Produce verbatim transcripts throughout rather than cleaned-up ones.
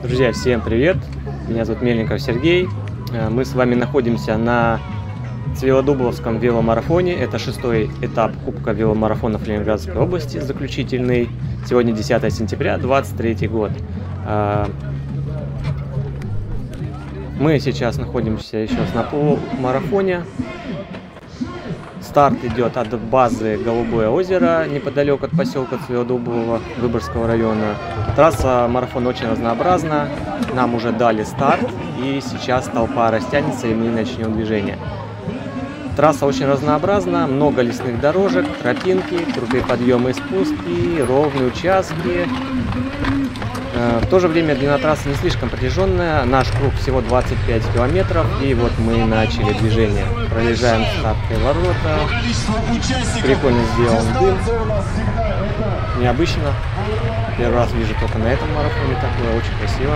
Друзья, всем привет! Меня зовут Мельников Сергей. Мы с вами находимся на Цвелодубловском веломарафоне. Это шестой этап Кубка веломарафонов Ленинградской области, заключительный. Сегодня десятое сентября, двадцать третий год. Мы сейчас находимся еще на полумарафоне. Старт идет от базы Голубое озеро, неподалеку от поселка Цвелодублово, Выборгского района. Трасса марафона очень разнообразна. Нам уже дали старт, и сейчас толпа растянется, и мы начнем движение. Трасса очень разнообразна, много лесных дорожек, тропинки, крутые подъемы и спуски, ровные участки. В то же время длина трассы не слишком протяженная, наш круг всего двадцать пять километров, и вот мы начали движение. Проезжаем стартовые ворота, прикольно сделан дым, необычно, первый раз вижу только на этом марафоне такое, очень красиво.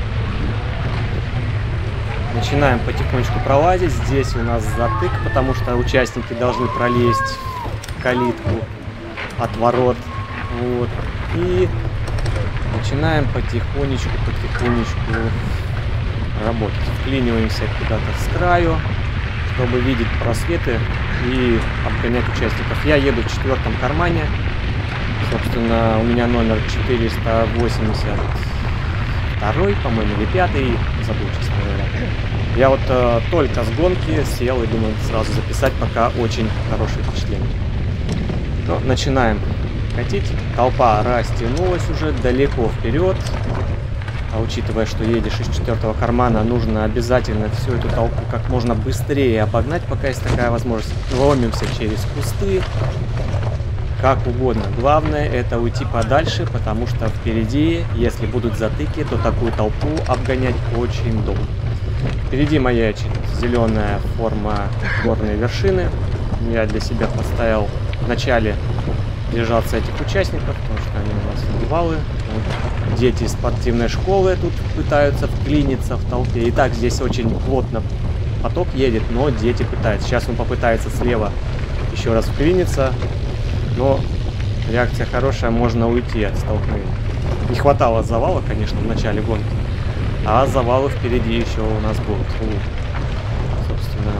Начинаем потихонечку пролазить, здесь у нас затык, потому что участники должны пролезть в калитку от ворот, вот, и начинаем потихонечку, потихонечку работать. Вклиниваемся куда-то с краю, чтобы видеть просветы и обгонять участников. Я еду в четвертом кармане. Собственно, у меня номер четыреста восемьдесят два, по-моему, или пятый. Забыл, честно говоря. Я вот э, только с гонки сел и думаю сразу записать, пока очень хорошее впечатление. Но начинаем катить. Толпа растянулась уже далеко вперед, а учитывая, что едешь из четвертого кармана, нужно обязательно всю эту толпу как можно быстрее обогнать, пока есть такая возможность. Ломимся через кусты, как угодно. Главное это уйти подальше, потому что впереди, если будут затыки, то такую толпу обгонять очень долго. Впереди маячит зеленая форма горной вершины. Я для себя поставил в начале держаться этих участников, потому что они у нас бывалы. Вот. Дети из спортивной школы тут пытаются вклиниться в толпе. И так здесь очень плотно поток едет, но дети пытаются. Сейчас он попытается слева еще раз вклиниться, но реакция хорошая, можно уйти от столкновения. Не хватало завала, конечно, в начале гонки, а завалы впереди еще у нас будут. Собственно,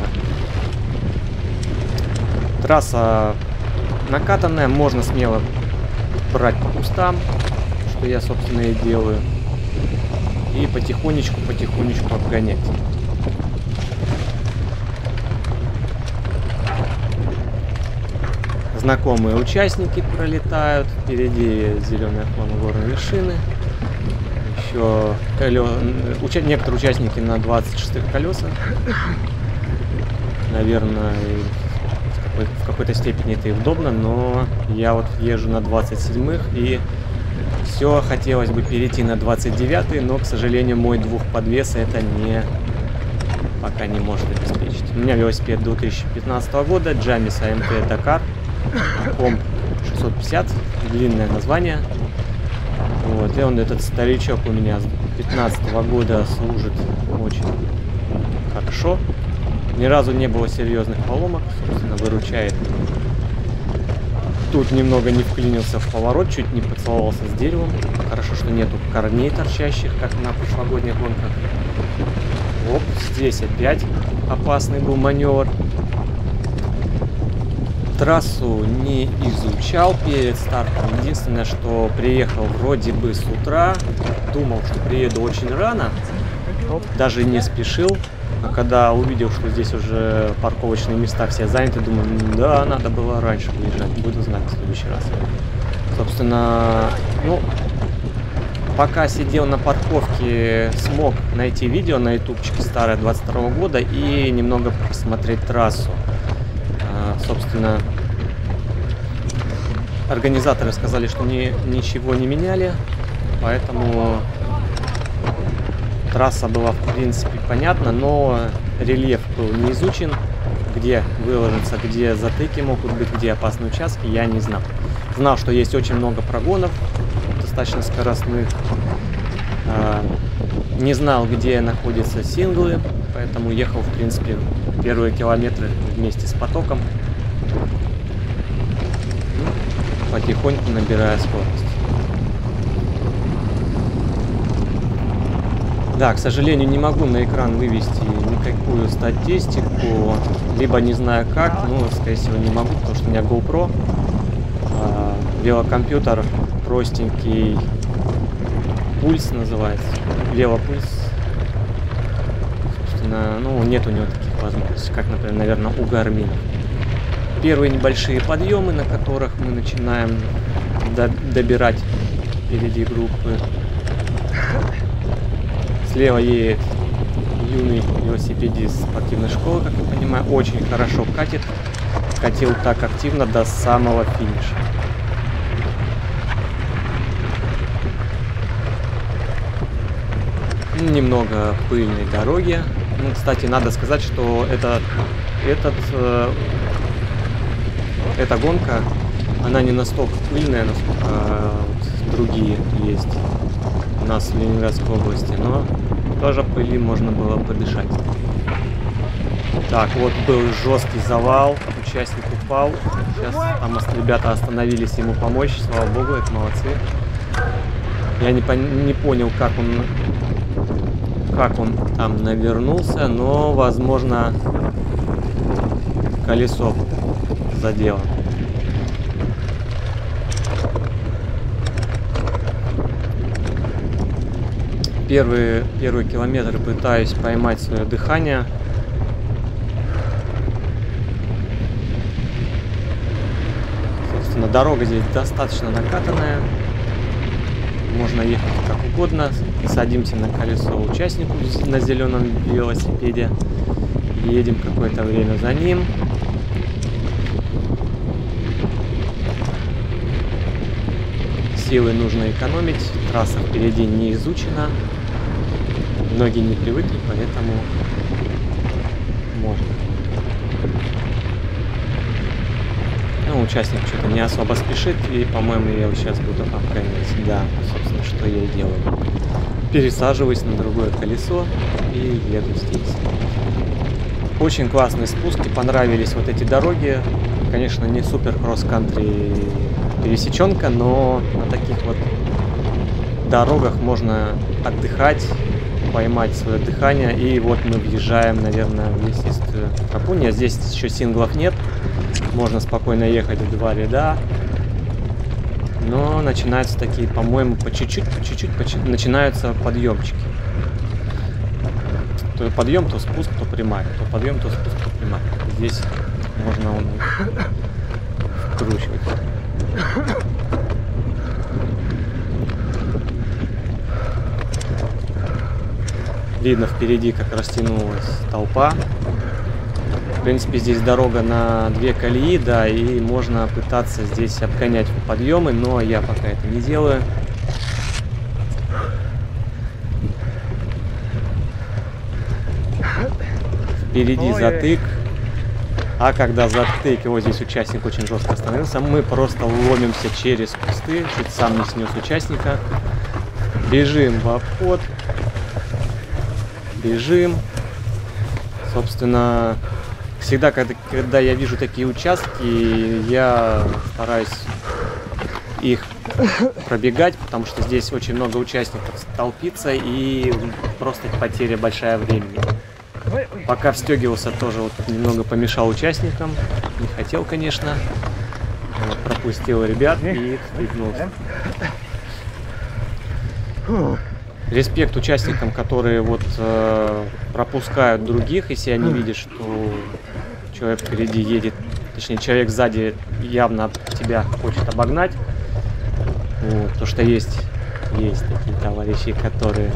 трасса накатанная, можно смело брать по кустам, что я, собственно, и делаю, и потихонечку, потихонечку обгонять. Знакомые участники пролетают, впереди зеленая фона горной вершины. Еще колё... Уча... некоторые участники на двадцать шестых колесах, наверное, в какой-то степени это и удобно, но я вот езжу на двадцать седьмых, и все хотелось бы перейти на двадцать девятый, но, к сожалению, мой двухподвес это не пока не может обеспечить. У меня велосипед две тысячи пятнадцатого года, Джамис эй эм тэ Dakar, комп шестьсот пятьдесят, длинное название. Вот, и он, этот старичок, у меня с две тысячи пятнадцатого года служит очень хорошо. Ни разу не было серьезных поломок, собственно, выручает. Тут немного не вклинился в поворот, чуть не поцеловался с деревом. Хорошо, что нету корней торчащих, как на прошлогодних гонках. Оп, здесь опять опасный был маневр. Трассу не изучал перед стартом. Единственное, что приехал вроде бы с утра. Думал, что приеду очень рано. Оп, даже не спешил. А когда увидел, что здесь уже парковочные места все заняты, думаю, да, надо было раньше выезжать, буду знать в следующий раз. Собственно, ну, пока сидел на парковке, смог найти видео на ютубчике старое двадцать второго года и немного просмотреть трассу. А, собственно, организаторы сказали, что ни, ничего не меняли, поэтому трасса была, в принципе, понятна, но рельеф был не изучен. Где выложиться, где затыки могут быть, где опасные участки, я не знал. Знал, что есть очень много прогонов, достаточно скоростных. Не знал, где находятся синглы, поэтому ехал, в принципе, первые километры вместе с потоком. потихоньку набирая скорость. Да, к сожалению, не могу на экран вывести никакую статистику, либо не знаю как, ну, скорее всего, не могу, потому что у меня GoPro, а, велокомпьютер простенький, пульс называется, велопульс, собственно, ну, нет у него таких возможностей, как, например, наверное, у Garmin. Первые небольшие подъемы, на которых мы начинаем добирать впереди группы. Слева едет юный велосипедист спортивной школы, как я понимаю, очень хорошо катит. Катил так активно до самого финиша. Немного пыльной дороги. Ну, кстати, надо сказать, что это, этот, э, эта гонка, она не настолько пыльная, насколько э, вот другие есть у нас в Ленинградской области, но тоже пыли можно было подышать. Так, вот был жесткий завал, участник упал. Сейчас там ребята остановились ему помочь, слава богу, это молодцы. Я не, не понял, как он, как он там навернулся, но, возможно, колесо задело. Первые, первые километры пытаюсь поймать свое дыхание. Собственно, дорога здесь достаточно накатанная. Можно ехать как угодно. Садимся на колесо участнику на зеленом велосипеде. Едем какое-то время за ним. Силы нужно экономить. Трасса впереди не изучена. Ноги не привыкли, поэтому можно. Ну, участник что-то не особо спешит, и, по-моему, я его сейчас буду обгонять. Да, собственно, что я и делаю. Пересаживаюсь на другое колесо и еду здесь. Очень классные спуски, понравились вот эти дороги. Конечно, не супер кросс-кантри пересеченка, но на таких вот дорогах можно отдыхать, поймать свое дыхание. И вот мы въезжаем, наверное, в лесистую тропу. Нет, здесь еще синглов нет. Можно спокойно ехать в два ряда. Но начинаются такие, по-моему, по чуть-чуть, по чуть-чуть, по чуть-чуть начинаются подъемчики. То подъем, то спуск, то прямая. То подъем, то спуск, то прямая. Здесь можно он вкручивать. Видно впереди, как растянулась толпа. В принципе, здесь дорога на две колеи, да, и можно пытаться здесь обгонять подъемы, но я пока это не делаю. Впереди затык. А когда затык, его здесь участник очень жестко остановился, мы просто ломимся через кусты, чуть сам не снес участника. Бежим в обход. Бежим. Собственно, всегда, когда, когда я вижу такие участки, я стараюсь их пробегать, потому что здесь очень много участников столпится и просто потеря большая времени. Пока встегивался, тоже вот немного помешал участникам. Не хотел, конечно. Вот, пропустил ребят и встегнулся. Респект участникам, которые вот э, пропускают других, если они видят, что человек впереди едет, точнее человек сзади явно тебя хочет обогнать. Вот, то что есть, есть такие товарищи, которые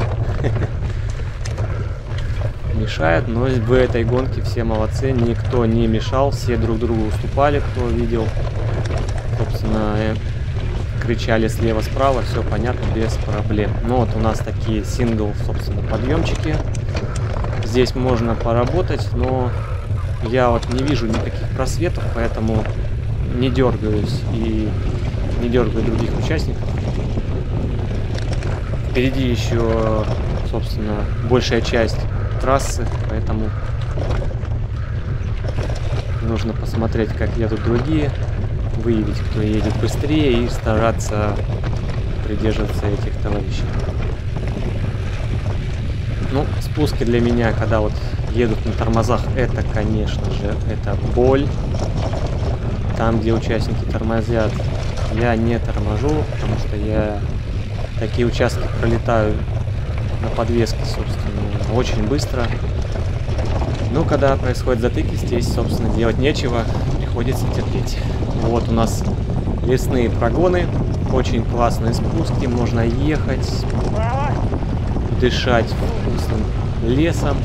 мешают, но в этой гонке все молодцы, никто не мешал, все друг другу уступали, кто видел, собственно, кричали слева-справа, все понятно, без проблем. Ну вот у нас такие сингл, собственно, подъемчики. Здесь можно поработать, но я вот не вижу никаких просветов, поэтому не дергаюсь и не дергаю других участников. Впереди еще, собственно, большая часть трассы, поэтому нужно посмотреть, как едут другие, выявить, кто едет быстрее, и стараться придерживаться этих товарищей. Спуски для меня, когда вот едут на тормозах, это, конечно же, это боль. Там, где участники тормозят, я не торможу, потому что я такие участки пролетаю на подвеске, собственно, очень быстро. Но когда происходят затыки, здесь, собственно, делать нечего, приходится терпеть. Вот у нас лесные прогоны, очень классные спуски, можно ехать, дышать вкусным лесом.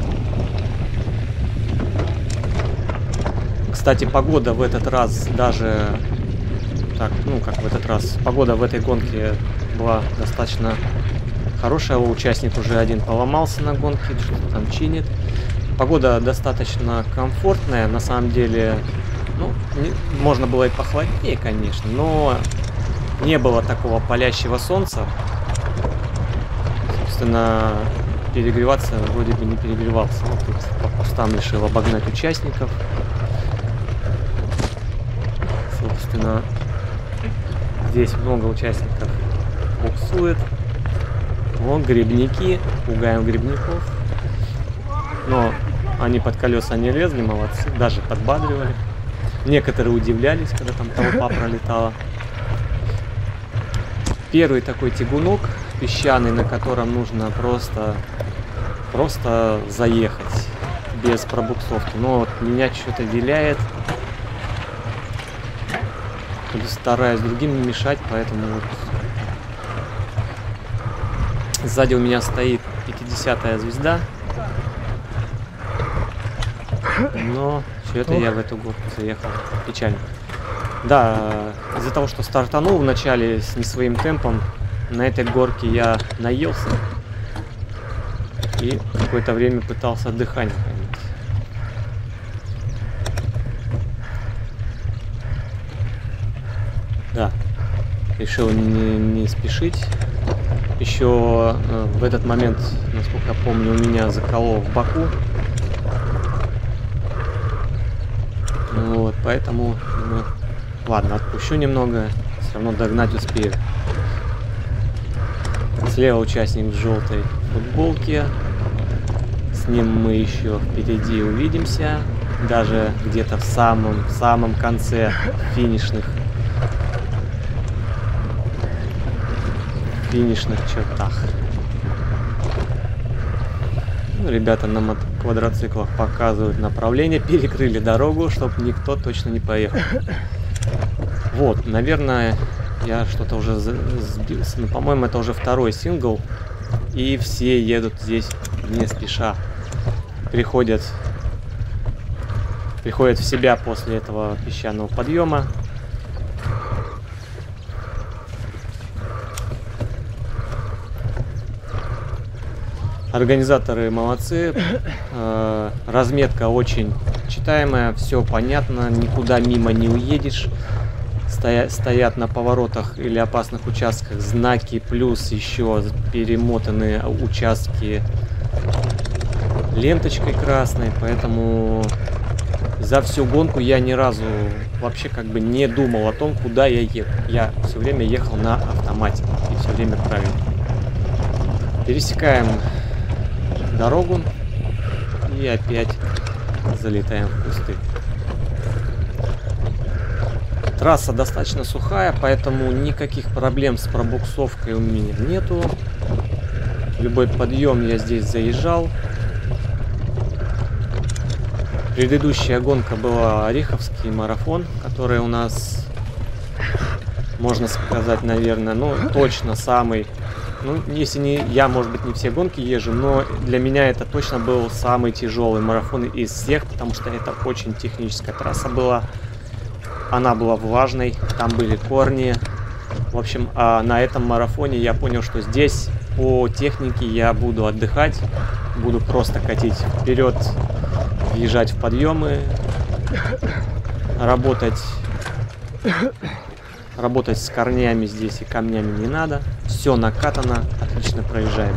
Кстати, погода в этот раз даже... Так, ну как в этот раз. Погода в этой гонке была достаточно хорошая. Участник уже один поломался на гонке, что-то там чинит. Погода достаточно комфортная. На самом деле, ну, не, можно было и похладнее, конечно, но не было такого палящего солнца. Собственно, перегреваться вроде бы не перегревался. Вот тут по кустам решил обогнать участников. Собственно, здесь много участников буксует. Вон грибники, пугаем грибников. Но они под колеса не лезли, молодцы, даже подбадривали. Некоторые удивлялись, когда там толпа пролетала. Первый такой тягунок песчаный, на котором нужно просто, просто заехать без пробуксовки. Но вот меня что-то виляет. Стараюсь другим не мешать, поэтому вот сзади у меня стоит пятидесятая звезда. Но что-то я в эту горку заехал. Печально. Да, из-за того, что стартанул вначале с не своим темпом, на этой горке я наелся и какое-то время пытался дыхание поймать. Да, решил не, не спешить. Еще э, в этот момент, насколько я помню, у меня заколол в боку. Вот, поэтому, ну, ладно, отпущу немного, все равно догнать успею. Слева участник в желтой футболке. С ним мы еще впереди увидимся. Даже где-то в самом, в самом конце финишных финишных чертах. Ну, ребята на квадроциклах показывают направление, перекрыли дорогу, чтобы никто точно не поехал. Вот, наверное, я что-то уже сбился. Ну, по-моему, это уже второй сингл. И все едут здесь не спеша. Приходят, приходят в себя после этого песчаного подъема. Организаторы молодцы, э, разметка очень читаемая, все понятно, никуда мимо не уедешь. Стоя, стоят на поворотах или опасных участках знаки, плюс еще перемотанные участки ленточкой красной, поэтому за всю гонку я ни разу вообще как бы не думал о том, куда я еду. Я все время ехал на автомате и все время правильно. Пересекаем дорогу и опять залетаем в кусты. Трасса достаточно сухая, поэтому никаких проблем с пробуксовкой у меня нету. Любой подъем я здесь заезжал. Предыдущая гонка была Ореховский марафон, который у нас, можно сказать, наверное, ну точно самый. Ну, если не я, может быть, не все гонки езжу, но для меня это точно был самый тяжелый марафон из всех, потому что это очень техническая трасса была. Она была влажной, там были корни. В общем, а на этом марафоне я понял, что здесь по технике я буду отдыхать, буду просто катить вперед, въезжать в подъемы, работать, работать с корнями здесь и камнями не надо. Все накатано, отлично проезжаем.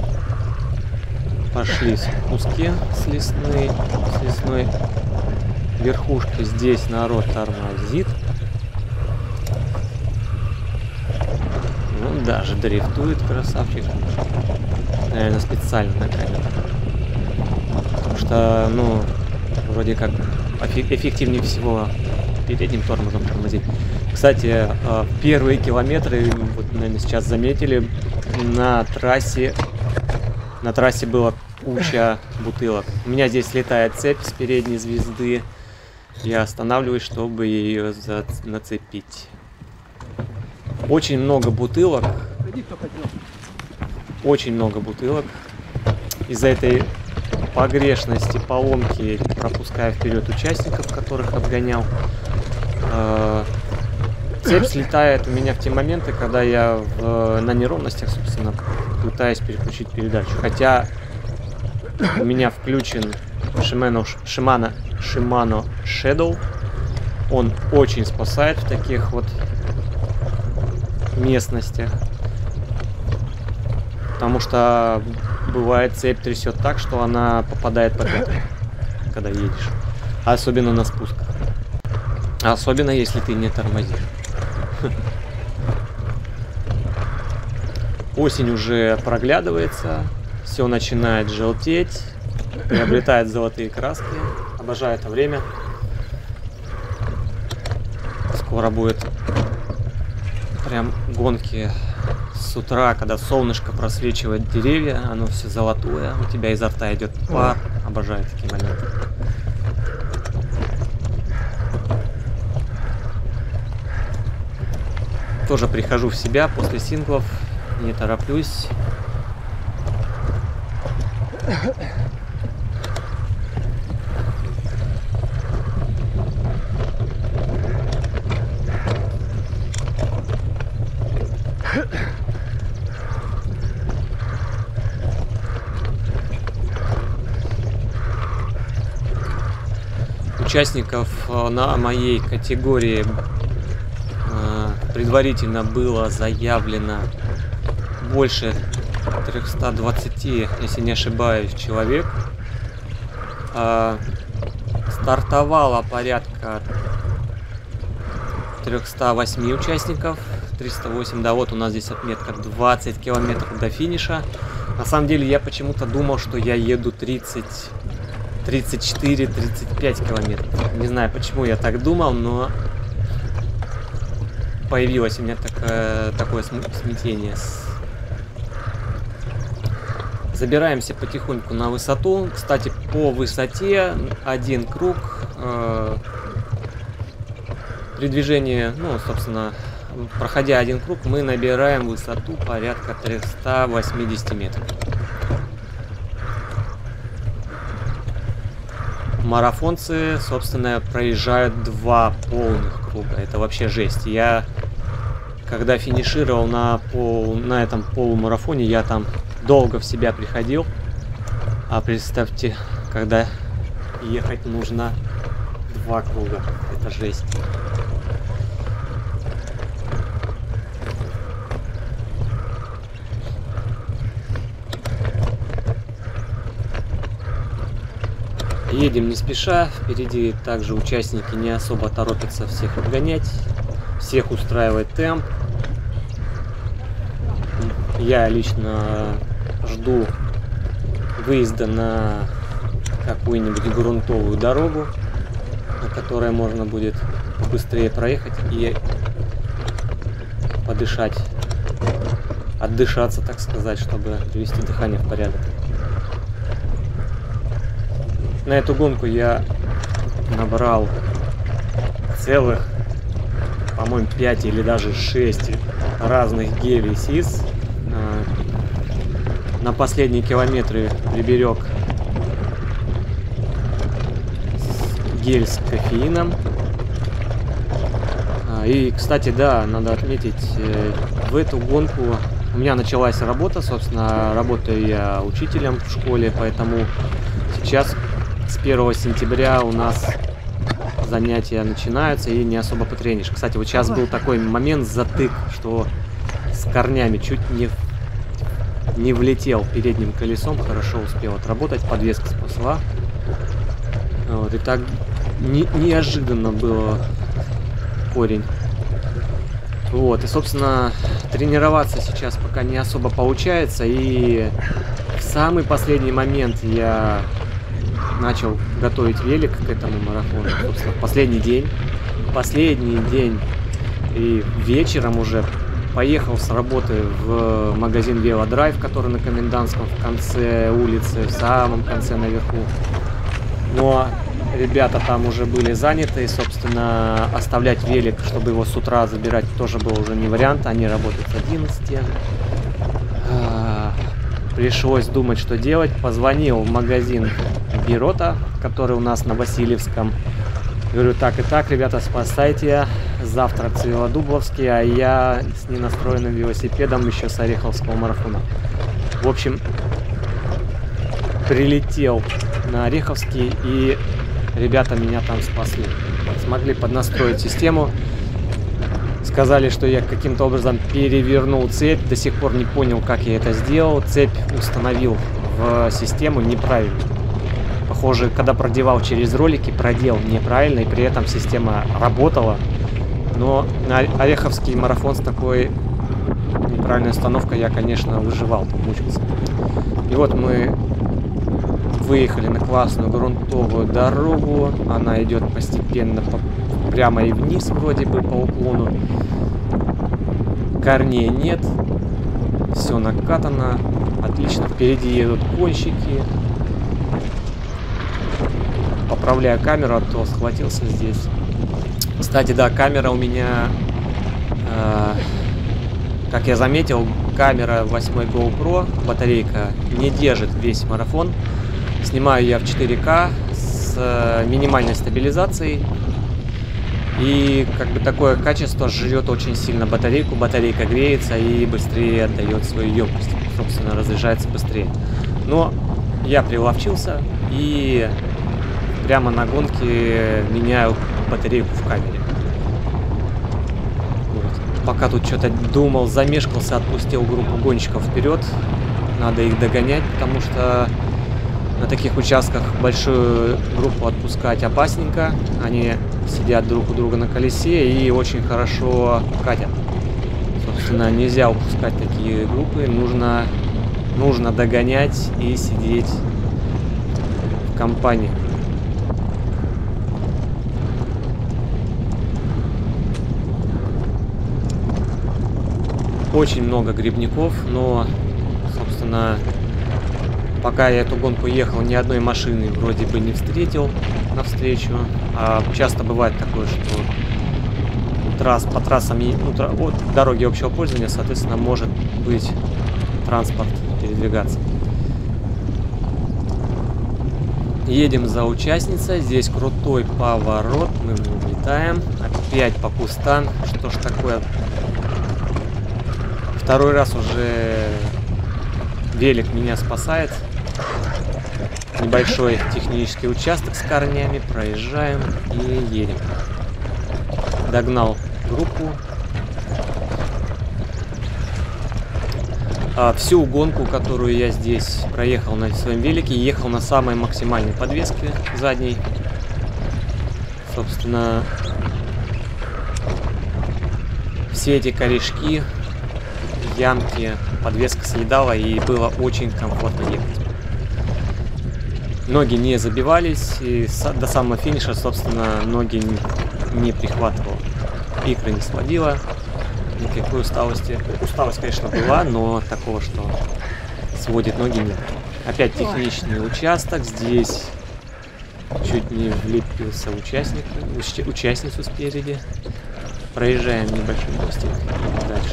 Пошли спуски с лесной, с лесной верхушке здесь народ тормозит. Ну, даже дрифтует, красавчик. Наверное, специально на камеру. Потому что, ну, вроде как эффективнее всего передним тормозом тормозить. Кстати, первые километры, вот, наверное, сейчас заметили, на трассе, на трассе была куча бутылок. У меня здесь летает цепь с передней звезды. Я останавливаюсь, чтобы ее нацепить. Очень много бутылок. Очень много бутылок. Из-за этой погрешности, поломки, пропуская вперед участников, которых обгонял, э, цепь слетает у меня в те моменты, когда я в, на неровностях, собственно, пытаюсь переключить передачу. Хотя у меня включен Shimano, Shimano, Shimano Shadow. Он очень спасает в таких вот местностях. Потому что бывает, цепь трясет так, что она попадает под это, когда едешь. Особенно на спусках. Особенно если ты не тормозишь. Осень уже проглядывается. Все начинает желтеть. Приобретает золотые краски. Обожаю это время. Скоро будет прям гонки с утра, когда солнышко просвечивает деревья, оно все золотое, у тебя изо рта идет пар. Обожаю такие моменты. Тоже прихожу в себя после синглов, не тороплюсь. Участников на моей категории предварительно было заявлено больше трёхсот двадцати, если не ошибаюсь, человек. Стартовало порядка трёхсот восьми участников. триста восемь, да, вот у нас здесь отметка двадцать километров до финиша. На самом деле я почему-то думал, что я еду тридцать, тридцать четыре, тридцать пять километров. Не знаю, почему я так думал, но появилось у меня такое, такое смятение. Забираемся потихоньку на высоту. Кстати, по высоте один круг э, при движении, ну, собственно, проходя один круг, мы набираем высоту порядка трёхсот восьмидесяти метров. Марафонцы, собственно, проезжают два полных круга. Это вообще жесть. Я, когда финишировал на, пол, на этом полумарафоне, я там долго в себя приходил. А представьте, когда ехать нужно два круга. Это жесть. Едем не спеша, впереди также участники не особо торопятся всех обгонять, всех устраивает темп. Я лично жду выезда на какую-нибудь грунтовую дорогу, на которой можно будет быстрее проехать и подышать, отдышаться, так сказать, чтобы привести дыхание в порядок. На эту гонку я набрал целых, по-моему, пять или даже шесть разных гелей СИС. На последние километры приберег гель с кофеином. И, кстати, да, надо отметить, в эту гонку у меня началась работа, собственно, работаю я учителем в школе, поэтому сейчас с первого сентября у нас занятия начинаются и не особо потренишь. Кстати, вот сейчас был такой момент, затык, что с корнями чуть не, не влетел передним колесом, хорошо успел отработать, подвеска спасла. Вот, и так не, неожиданно было корень. Вот, и, собственно, тренироваться сейчас пока не особо получается, и в самый последний момент я начал готовить велик к этому марафону. Собственно, последний день, последний день, и вечером уже поехал с работы в магазин Велодрайв, который на Комендантском, в конце улицы, в самом конце наверху. Но ребята там уже были заняты, и, собственно, оставлять велик, чтобы его с утра забирать, тоже был уже не вариант. Они работают с одиннадцати. Пришлось думать, что делать. Позвонил в магазин Бирота, который у нас на Васильевском. Говорю, так и так, ребята, спасайте. Завтра Цивилодубловский, а я с ненастроенным велосипедом еще с Ореховского марафона. В общем, прилетел на Ореховский, и ребята меня там спасли. Смогли поднастроить систему. Сказали, что я каким-то образом перевернул цепь. До сих пор не понял, как я это сделал. Цепь установил в систему неправильно. Похоже, когда продевал через ролики, продел неправильно, и при этом система работала. Но на Ореховский марафон с такой неправильной установкой я, конечно, выживал, мучился. И вот мы выехали на классную грунтовую дорогу. Она идет постепенно по, прямо и вниз, вроде бы по уклону. Корней нет. Все накатано. Отлично. Впереди едут гонщики. Поправляю камеру, а то схватился здесь. Кстати, да, камера у меня, э, как я заметил, камера восемь GoPro, батарейка, не держит весь марафон. Снимаю я в четыре ка с э, минимальной стабилизацией. И как бы такое качество жрет очень сильно батарейку. Батарейка греется и быстрее отдает свою емкость. Собственно, разряжается быстрее. Но я приловчился и прямо на гонке меняю батарейку в камере. Вот. Пока тут что-то думал, замешкался, отпустил группу гонщиков вперед. Надо их догонять, потому что на таких участках большую группу отпускать опасненько. Они сидят друг у друга на колесе и очень хорошо катят. Собственно, нельзя упускать такие группы. Нужно, нужно догонять и сидеть в компании. Очень много грибников, но, собственно, пока я эту гонку ехал, ни одной машины вроде бы не встретил навстречу. А часто бывает такое, что трасс, по трассам, ну, тра, вот, дороги общего пользования, соответственно, может быть транспорт передвигаться. Едем за участницей. Здесь крутой поворот. Мы вылетаем. Опять по кустам. Что ж такое? Второй раз уже велик меня спасает. Небольшой технический участок с корнями. Проезжаем и едем. Догнал группу. А всю гонку, которую я здесь проехал на своем велике, ехал на самой максимальной подвеске задней. Собственно, все эти корешки, ямки, подвеска съедала, и было очень комфортно ехать. Ноги не забивались, и до самого финиша, собственно, ноги не прихватывало. Икры не сводила. Никакой усталости. Усталость, конечно, была, но такого, что сводит ноги, нет. Опять техничный участок. Здесь чуть не влепился участник, участницу спереди. Проезжаем небольшой мостик и дальше.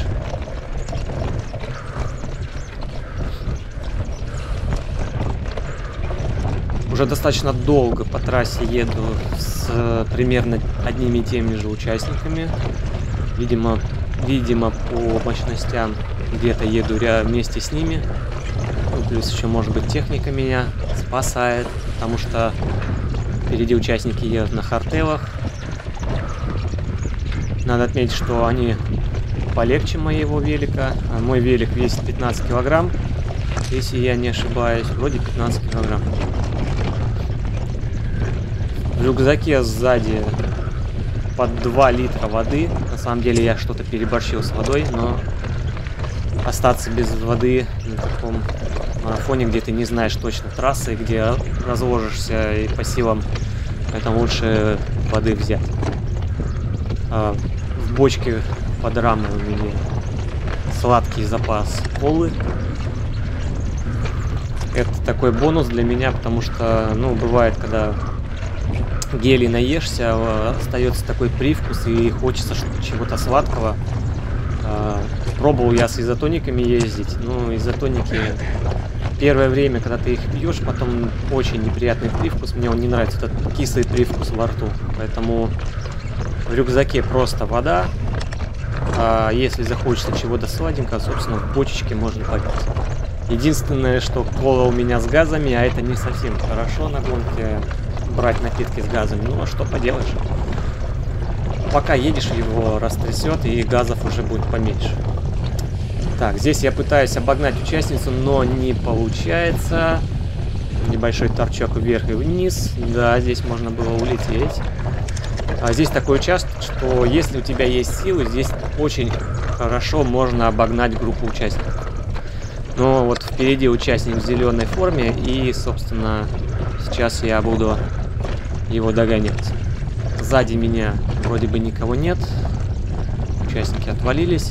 Уже достаточно долго по трассе еду с примерно одними и теми же участниками. Видимо, видимо по мощностям где-то еду вместе с ними. Ну, плюс еще, может быть, техника меня спасает, потому что впереди участники едут на хардтейлах. Надо отметить, что они полегче моего велика. Мой велик весит пятнадцать килограмм, если я не ошибаюсь. Вроде пятнадцать килограмм. В рюкзаке сзади под два литра воды. На самом деле я что-то переборщил с водой, но остаться без воды на таком марафоне, где ты не знаешь точно трассы, где разложишься и по силам, поэтому лучше воды взять. А в бочке под рамой у меня сладкий запас колы. Это такой бонус для меня, потому что, ну, бывает, когда гели наешься, остается такой привкус и хочется чего-то сладкого. Пробовал я с изотониками ездить, но изотоники первое время, когда ты их пьешь, потом очень неприятный привкус, мне он не нравится, этот кислый привкус во рту, поэтому в рюкзаке просто вода, а если захочется чего-то сладенького, собственно, в бочечке можно попить. Единственное, что кола у меня с газами, а это не совсем хорошо на гонке брать напитки с газами, ну а что поделаешь. Пока едешь, его растрясет и газов уже будет поменьше. Так, здесь я пытаюсь обогнать участницу, но не получается. Небольшой торчок вверх и вниз. Да, здесь можно было улететь. А здесь такой участок, что если у тебя есть силы, здесь очень хорошо можно обогнать группу участников. Но вот впереди участник в зеленой форме, и, собственно, сейчас я буду его догонять. Сзади меня вроде бы никого нет. Участники отвалились.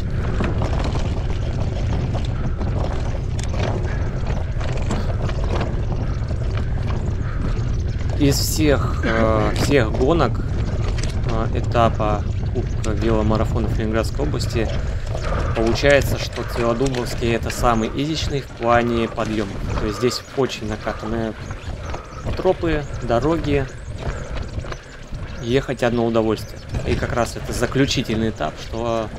Из всех, э, всех гонок э, этапа Кубка веломарафонов Ленинградской области получается, что Целодубовский это самый изичный в плане подъемов. То есть здесь очень накатанные тропы, дороги. Ехать одно удовольствие. И как раз это заключительный этап, что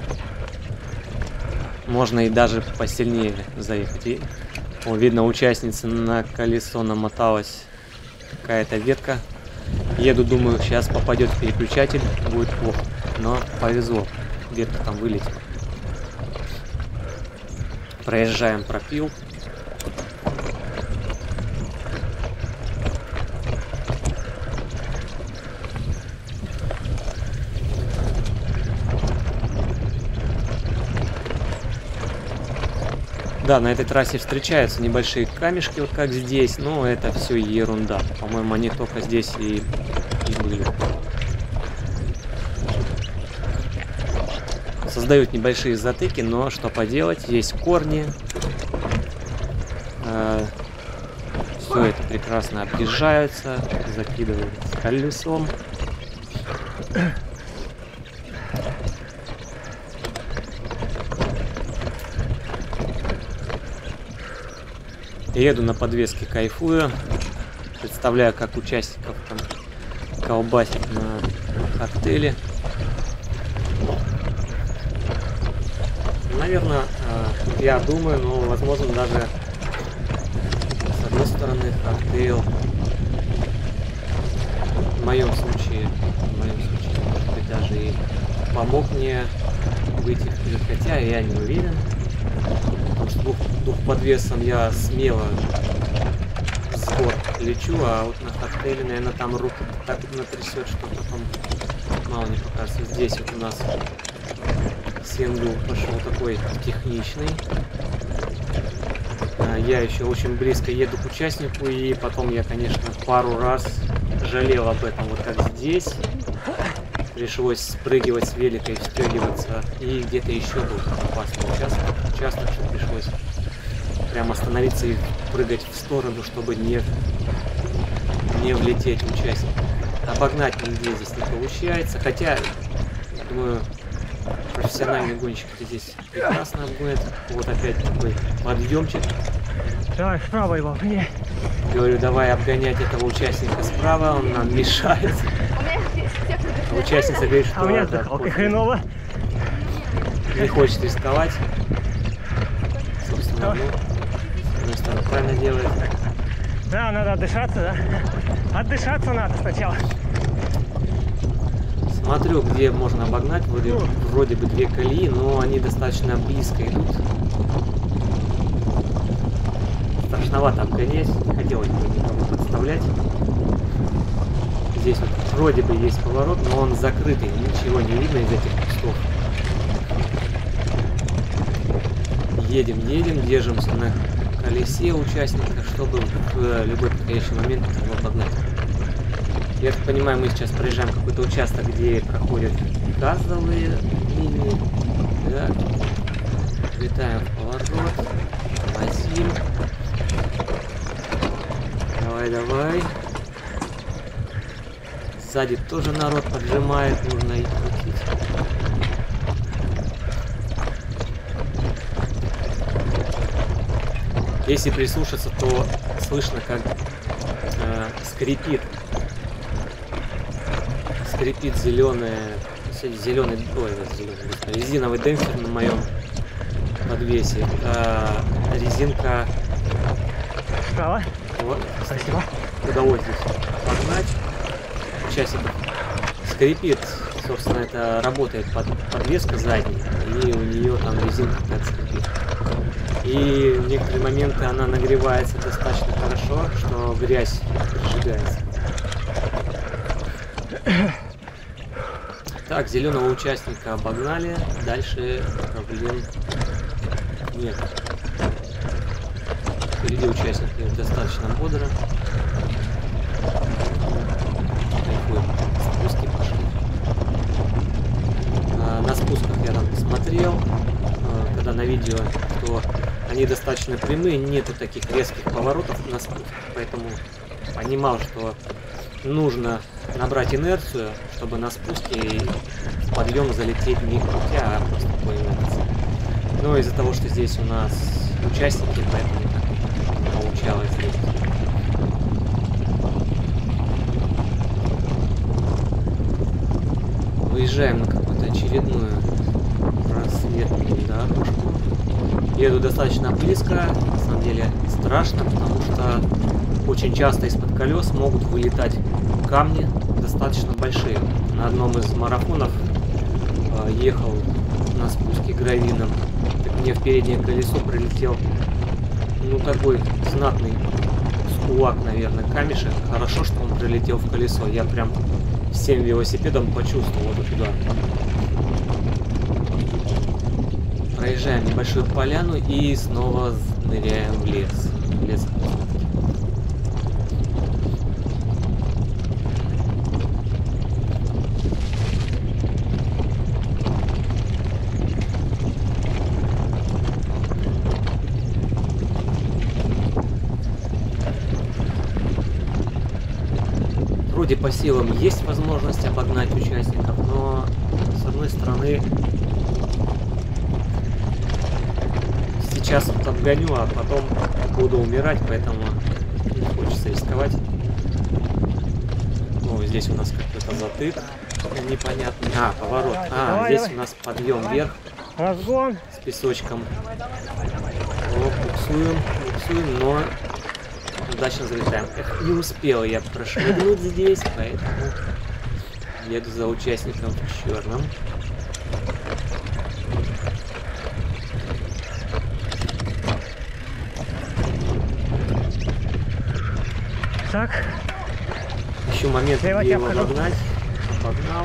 можно и даже посильнее заехать. И, о, видно, участница на колесо намоталась. Какая-то ветка. Еду, думаю, сейчас попадет в переключатель, будет плохо. Но повезло. Ветка там вылетела. Проезжаем пропил. Да, на этой трассе встречаются небольшие камешки, вот как здесь, но это все ерунда. По-моему, они только здесь и, и были. Создают небольшие затыки, но что поделать, есть корни. Э, все это прекрасно объезжается, закидывают колесом. Еду на подвеске, кайфую. Представляю, как участников там колбасит на коктейле. Наверное, я думаю, но возможно даже с одной стороны коктейль в моем случае, в моем случае, может быть, даже и помог мне выйти вперед, хотя я не уверен. Потому что двух, двухподвесом я смело с гор лечу, а вот на коктейле, наверное, там руки так натрясет, что потом мало не покажется. Здесь вот у нас сингл пошел такой техничный. Я еще очень близко еду к участнику, и потом я, конечно, пару раз жалел об этом, вот как здесь. Пришлось спрыгивать с велика и встегиваться. И где-то еще был опасный участок, участок, что пришлось прям остановиться и прыгать в сторону, чтобы не, не влететь в участник. Обогнать нигде здесь не получается. Хотя, думаю, профессиональный гонщик здесь прекрасно обгонит. Вот опять такой подъемчик. Давай справа его, мне. Говорю, давай обгонять этого участника справа, он нам мешает. А участница говорит, что а у меня это, дыхалка хреново. Не хочет рисковать. Собственно, ну, с одной стороны, правильно делает. Да, надо отдышаться, да? Отдышаться надо сначала. Смотрю, где можно обогнать. Вроде, вроде бы две колеи, но они достаточно близко идут. Страшновато обгонять. Не хотелось бы никого подставлять. здесь вот вроде бы есть поворот, но он закрытый, ничего не видно из этих кустов. Едем, едем, держимся на колесе участника, чтобы в любой подходящий момент его обогнать. Я так понимаю, мы сейчас проезжаем какой-то участок, где проходят газовые линии. Так. Влетаем в поворот. Тормозим. Давай, давай. Сзади тоже народ поджимает, нужно их крутить. Если прислушаться, то слышно, как э, скрипит. Скрипит зеленая, зеленый, ой, зеленый, резиновый демпфер на моем подвесе. Это резинка. Справа. Вот, Спасибо. удалось здесь погнать. Участников скрипит, собственно, это работает под, подвеска задняя, и у нее там резинка так скрипит. И в некоторые моменты она нагревается достаточно хорошо, что грязь прижигается. Так, зеленого участника обогнали, дальше проблем нет. Впереди участник достаточно бодро. Спуски пошли. А, на спусках я там посмотрел, а, когда на видео, что они достаточно прямые, нету таких резких поворотов на спуске, поэтому понимал, что нужно набрать инерцию, чтобы на спуске в подъем залететь не крутя, а просто по инерции. Но из-за того, что здесь у нас участники, поэтому так получалось здесь. Выезжаем на какую-то очередную просветную дорожку. Еду достаточно близко, на самом деле страшно, потому что очень часто из-под колес могут вылетать камни достаточно большие. На одном из марафонов э, ехал на спуске гравийном, так мне в переднее колесо прилетел, ну, такой знатный с кулак, наверное, камешек. Хорошо, что он прилетел в колесо. Я прям всем велосипедом почувствовал вот туда. Проезжаем небольшую поляну и снова ныряем в лес. Лес. Вроде по силам есть возможность обогнать участников, но с одной стороны сейчас вот обгоню, а потом буду умирать, поэтому не хочется рисковать. Ну, здесь у нас какой-то затык непонятный. А, поворот. А, давай, здесь давай. у нас подъем вверх Разгон. с песочком. Вот, буксуем, буксуем, но удачно залетаем. Эх, не успел я прошмыгнуть здесь, поэтому еду за участником в черном. Так. Еще момент, Я где его обхожу. обогнать. Обогнал.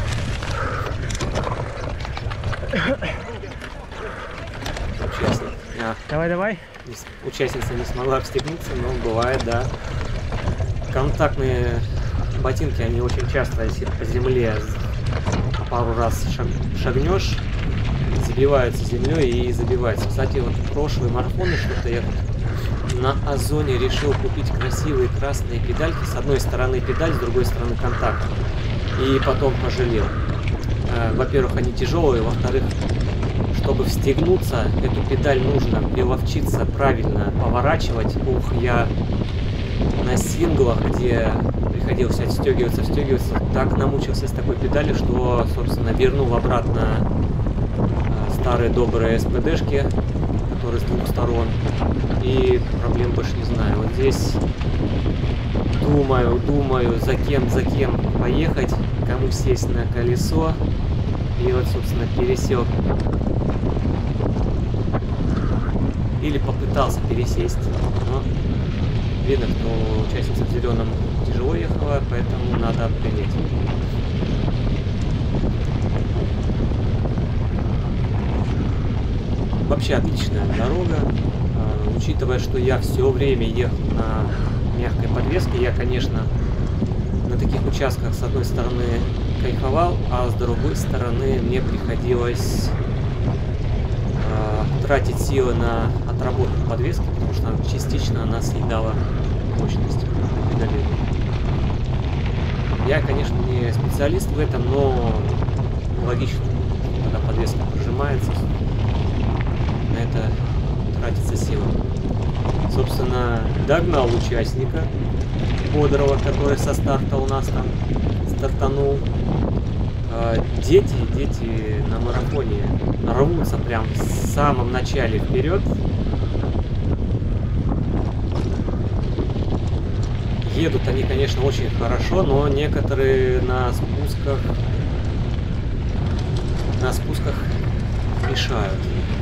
Участник. А, Давай, давай. не с- участница не смогла обстегнуться, но бывает, да. Контактные ботинки, они очень часто, если по земле пару раз шаг, шагнешь, забиваются землей и забиваются. Кстати, вот прошлые марафоны, что-то я тут на Озоне решил купить красивые красные педальки. С одной стороны педаль, с другой стороны контакт. И потом пожалел. Э, Во-первых, они тяжелые, во-вторых, чтобы встегнуться, эту педаль нужно приловчиться правильно поворачивать. Ух, я на синглах, где приходилось отстегиваться, встегиваться, так намучился с такой педалью, что, собственно, вернул обратно э, старые добрые эс пэ дэшки, которые с двух сторон. И проблем больше не знаю. Вот здесь думаю, думаю, за кем, за кем поехать, кому сесть на колесо. И вот, собственно, пересек. Или попытался пересесть. Но видно, что участница в зеленом тяжело ехала, поэтому надо принять. Вообще отличная дорога, э, учитывая, что я все время ехал на мягкой подвеске, я, конечно, на таких участках с одной стороны кайфовал, а с другой стороны мне приходилось э, тратить силы на отработку подвески, потому что частично она съедала мощность педали. Я, конечно, не специалист в этом, но логично, когда подвеска прижимается, на это тратится сила. Собственно, догнал участника бодрого, который со старта у нас там стартанул. Дети, дети на марафоне рвутся прям в самом начале вперед. Едут они, конечно, очень хорошо, но некоторые на спусках на спусках мешают.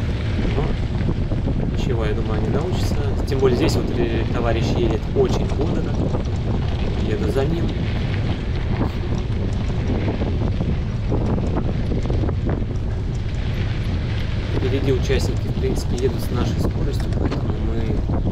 Но ничего, я думаю, они научатся. Тем более здесь вот товарищ едет очень бодро. Еду за ним. Впереди участники, в принципе, едут с нашей скоростью, поэтому мы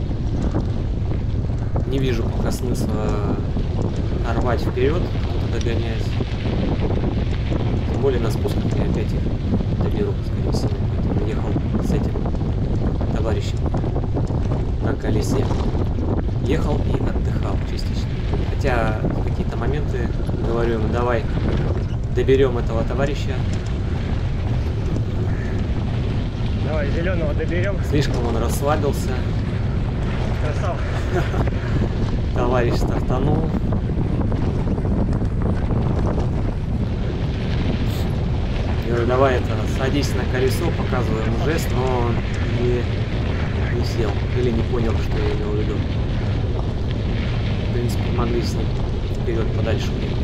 не вижу пока смысла рвать вперед, кого-то догонять. Тем более на спусках я опять их доберу, скорее всего. Поэтому ехал с этим товарищем на колесе. Ехал и отдыхал частично. Хотя в какие-то моменты говорю ему, давай доберем этого товарища. Давай зеленого доберем. Слишком он расслабился. Красава. Товарищ стартанул. Я говорю, давай это, садись на колесо, показываю ему жест, но он не, не сел. Или не понял, что я имел в виду. В принципе, могли с ним вперед подальше уехать.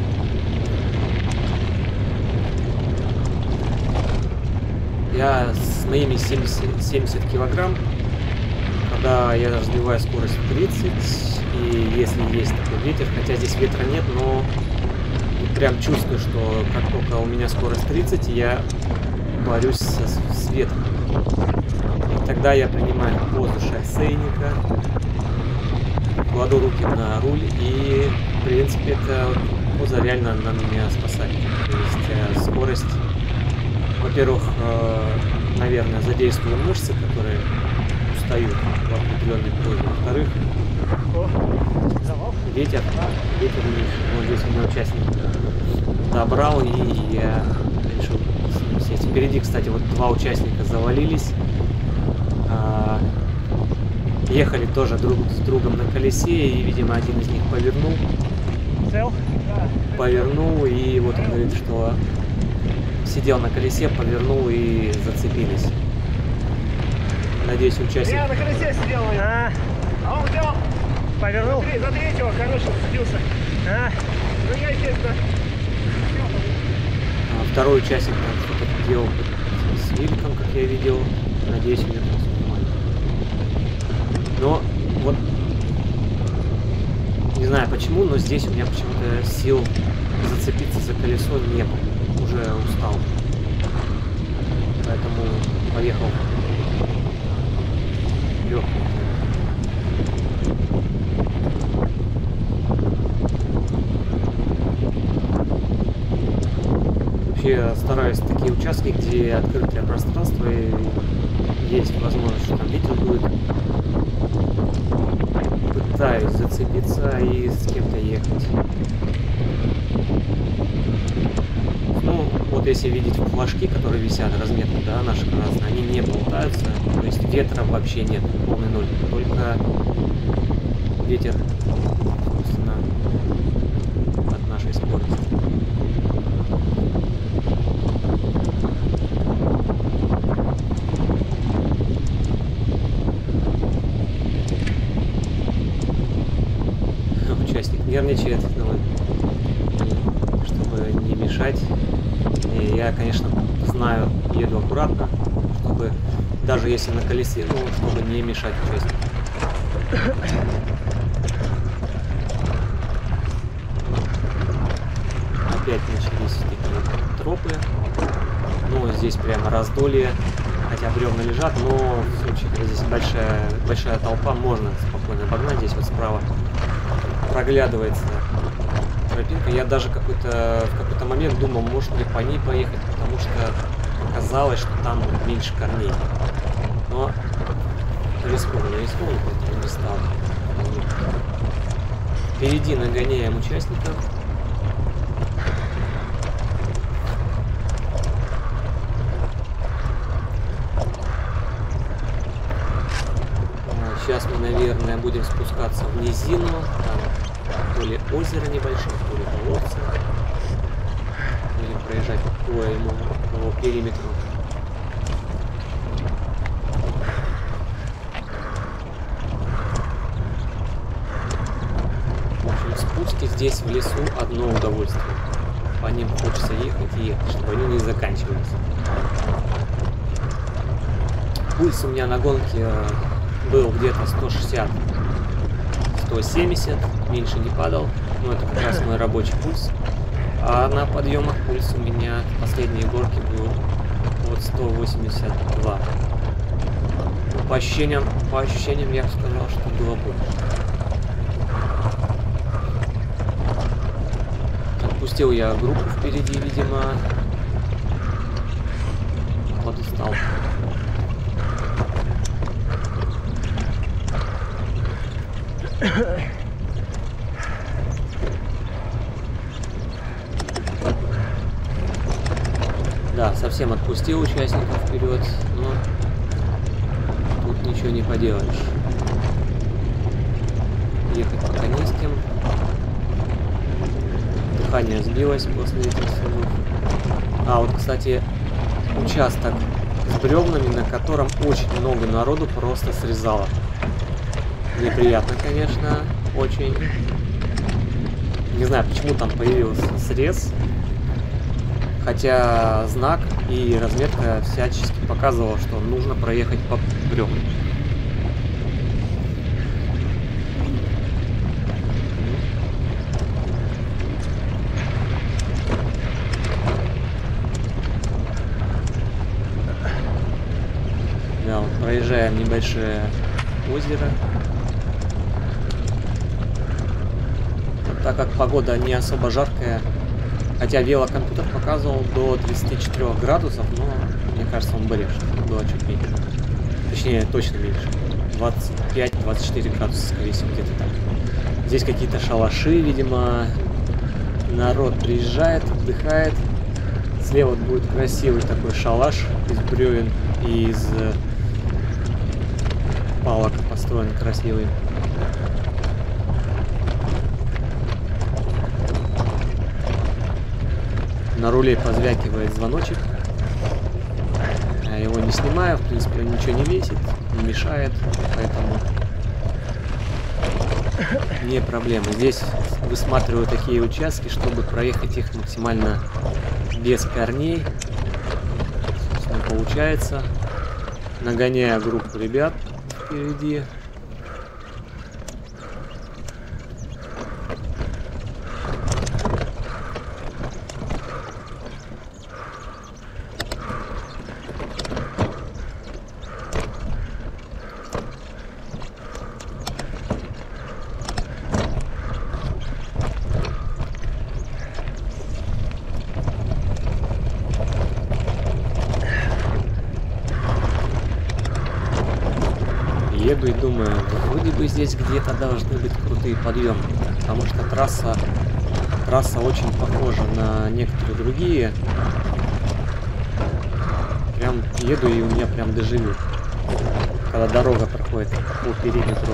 Я с моими семьдесят, семьдесят килограмм, когда я развиваю скорость тридцать, и если есть такой ветер, хотя здесь ветра нет, но прям чувствую, что как только у меня скорость тридцать, я борюсь со, с ветром. И тогда я принимаю позу шоссейника, кладу руки на руль, и в принципе эта поза реально на меня спасает. То есть скорость, во-первых, наверное, задействую мышцы, которые устают в определенной позе. Во-вторых, ветер, ветер меньше. Вот здесь у меня участник добрал, и я решил с ним сесть. Впереди, кстати, вот два участника завалились. Ехали тоже друг с другом на колесе, и, видимо, один из них повернул. Повернул, и вот он говорит, что сидел на колесе, повернул и зацепились. Надеюсь, участник... Я на колесе сидел, а, а он взял, повернул, за, за третьего, короче, зацепился. А, ну я, естественно... А второй участник там что-то делал с вилком, как я видел. Надеюсь, у него там все нормально. Но вот... Не знаю почему, но здесь у меня почему-то сил зацепиться за колесо не было. Уже устал. Поэтому поехал легкий. Вообще стараюсь такие участки, где открытое пространство и есть возможность, что там ветер будет. Пытаюсь зацепиться и с кем-то ехать. Ну, вот если видеть флажки, которые висят, разметки, да, наши красные, они не болтаются, то есть ветра вообще нет, полный ноль, только ветер, собственно, от нашей скорости. Участник нервничает, но чтобы не мешать. И я, конечно, знаю, еду аккуратно, чтобы даже если на колесе, ну, чтобы не мешать участнику. здесь прямо раздолье, хотя бревна лежат, но в случае, когда здесь большая, большая толпа, можно спокойно обогнать. Здесь вот справа проглядывается тропинка. Я даже какой-то в какой-то момент думал, может ли по ней поехать, потому что казалось, что там меньше корней. Но рискованно, рискованно, поэтому не стал. Впереди нагоняем участников. Сейчас мы, наверное, будем спускаться в низину. Там то ли озеро небольшое, то ли болотце. Будем проезжать по ему, по периметру. В общем, спуски здесь в лесу одно удовольствие. По ним хочется ехать и ехать, чтобы они не заканчивались. Пульс у меня на гонке был где-то сто шестьдесят — сто семьдесят, меньше не падал, но это как раз мой рабочий пульс. А на подъемах пульс у меня в последние горки был вот сто восемьдесят два. По ощущениям, по ощущениям я бы сказал, что было больше. Отпустил я группу впереди, видимо, подустал. Да, совсем отпустил участников вперед, но тут ничего не поделаешь. Ехать пока не с кем. Дыхание сбилось после этих следов. А вот, кстати, участок с бревнами, на котором очень много народу просто срезало. Неприятно, конечно, очень. Не знаю, почему там появился срез. Хотя знак и разметка всячески показывала, что нужно проехать по бревнам. Да, вот проезжаем небольшое озеро. Так как погода не особо жаркая, хотя велокомпьютер показывал до тридцати четырёх градусов, но мне кажется, он брешет. Было чуть меньше. Точнее, точно меньше. двадцать пять — двадцать четыре градуса, скорее всего, где-то так. Здесь какие-то шалаши, видимо. Народ приезжает, отдыхает. Слева будет красивый такой шалаш из бревен и из палок построен красивый. На руле позвякивает звоночек. Я его не снимаю, в принципе, он ничего не весит, не мешает, поэтому не проблема. Здесь высматриваю такие участки, чтобы проехать их максимально без корней. Собственно, получается. Нагоняю группу ребят впереди. Еду и думаю, вроде бы здесь где-то должны быть крутые подъемы, потому что трасса, трасса очень похожа на некоторые другие. Прям еду и у меня прям дежавю, когда дорога проходит по периметру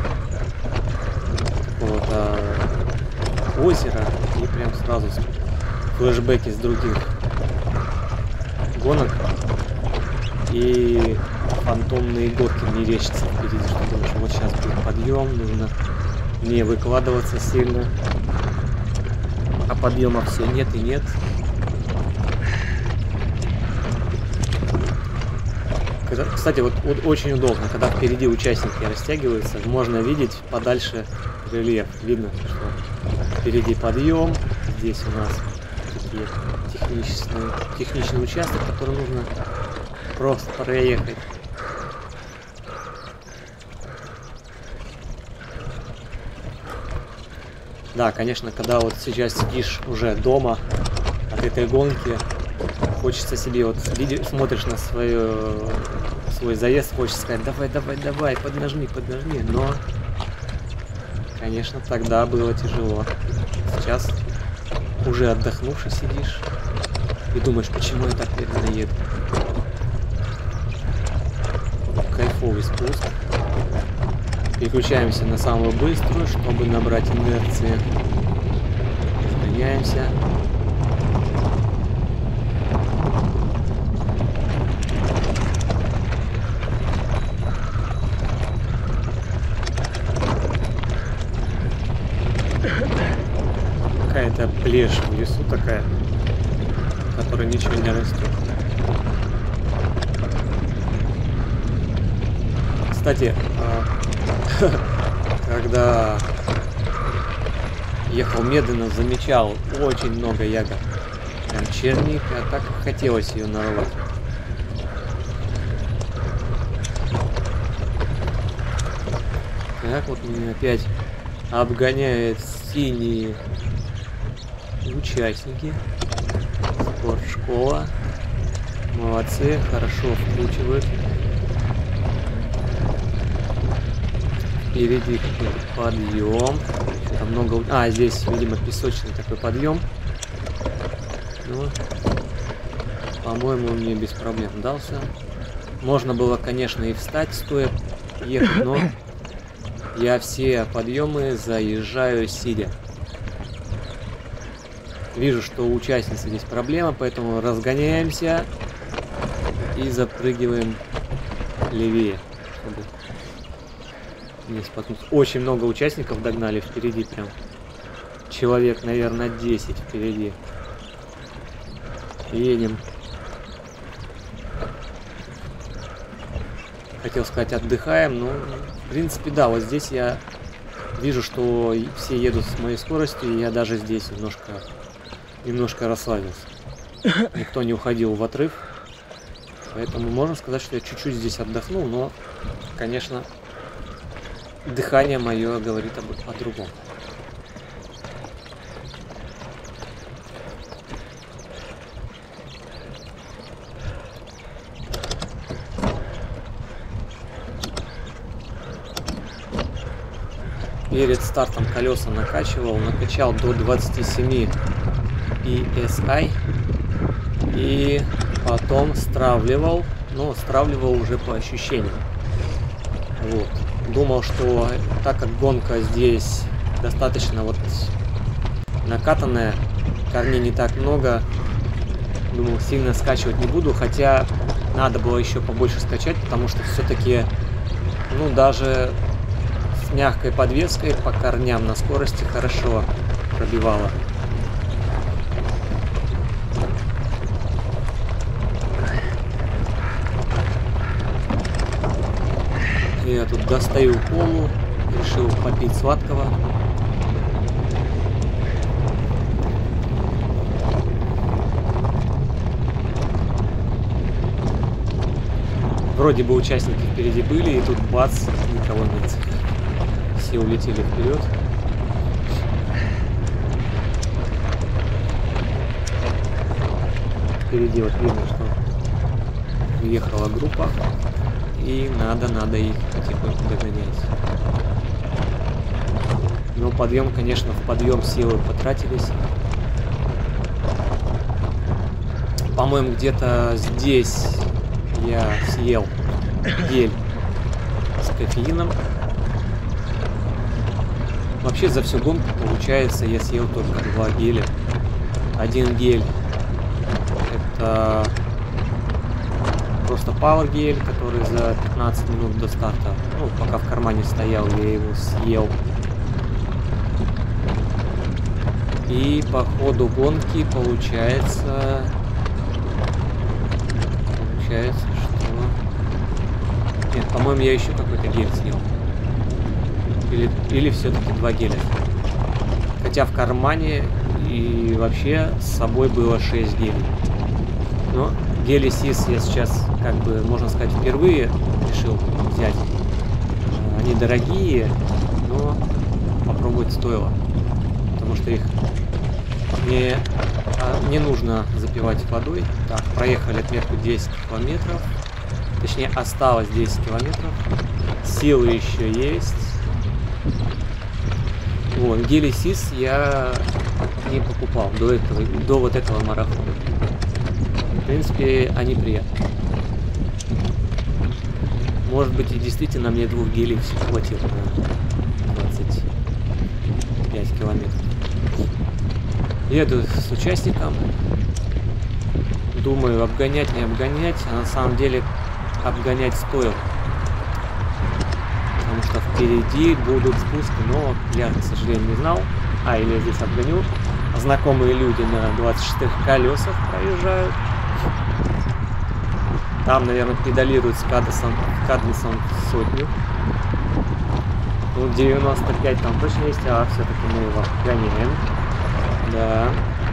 какого-то озера, и прям сразу флешбеки с других гонок. И фантомные горки мне речатся впереди, что думаешь, вот сейчас будет подъем, нужно не выкладываться сильно. А подъема все нет и нет. Кстати, вот, вот очень удобно, когда впереди участники растягиваются, можно видеть подальше рельеф. Видно, что впереди подъем, здесь у нас такие технические, техничный участок, который нужно просто проехать. Да, конечно, когда вот сейчас сидишь уже дома от этой гонки, хочется себе, вот видишь, смотришь на свою, свой заезд, хочется сказать, давай, давай, давай, поднажми, поднажми, но, конечно, тогда было тяжело. Сейчас уже отдохнувший сидишь и думаешь, почему я так медленно еду. Кайфовый спуск. Переключаемся на самую быструю, чтобы набрать инерции. Разгоняемся. Какая-то плешь в лесу такая, в которой ничего не растет. Кстати, когда ехал медленно, замечал очень много ягод. Прям черника, а так хотелось ее нарвать. Так вот меня опять обгоняют синие участники. Спортшкола. Молодцы, хорошо вкручивают. Впереди какой-то подъем. Там много... А, здесь, видимо, песочный такой подъем. Ну, по-моему, мне без проблем дался. Можно было, конечно, и встать стоя ехать, но я все подъемы заезжаю сидя. Вижу, что у участницы здесь проблема, поэтому разгоняемся и запрыгиваем левее, чтобы не споткнуться. Очень много участников догнали впереди, прям человек, наверное, десять впереди. Едем. Хотел сказать, отдыхаем, но в принципе да, вот здесь я вижу, что все едут с моей скоростью, и я даже здесь немножко немножко расслабился. Никто не уходил в отрыв, поэтому можно сказать, что я чуть-чуть здесь отдохнул, но, конечно, дыхание мое говорит об, о другом. Перед стартом колеса накачивал, накачал до двадцати семи пи эс ай и потом стравливал, но стравливал уже по ощущениям. Вот. Думал, что так как гонка здесь достаточно вот накатанная, корней не так много, думал, сильно скачивать не буду, хотя надо было еще побольше скачать, потому что все-таки, ну, даже с мягкой подвеской по корням на скорости хорошо пробивало. Я тут достаю колу, решил попить сладкого. Вроде бы участники впереди были, и тут бац, никого нет. Все улетели вперед. Впереди вот видно, что въехала группа. И надо, надо их потихоньку догонять. Но подъем, конечно, в подъем силы потратились. По-моему, где-то здесь я съел гель с кофеином. Вообще за всю гонку, получается, я съел только два геля. Один гель — это просто Power гель, который за пятнадцать минут до старта, ну, пока в кармане стоял, я его съел. И по ходу гонки получается, получается, что... Нет, по-моему, я еще какой-то гель съел. Или, или все-таки два геля. Хотя в кармане И вообще с собой было шесть гелей. Но гели СИС я сейчас, как бы, можно сказать, впервые решил взять. Они дорогие, но попробовать стоило. Потому что их не, не нужно запивать водой. Так, проехали отметку десять километров. Точнее, осталось десять километров. Силы еще есть. Вот, гели СИС я не покупал до этого, до вот этого марафона. В принципе, они приятные. Может быть, и действительно мне двух гелей хватило на двадцать пять километров. Еду с участником. Думаю, обгонять, не обгонять. А на самом деле обгонять стоило. Потому что впереди будут спуски, но я, к сожалению, не знал. А, или я здесь обгоню. Знакомые люди на двадцать шестых колесах проезжают. Там, наверное, педалируют с каденсом, каденсом сотню. Ну, девяносто пять там точно есть, а все-таки мы его гоняем. Да.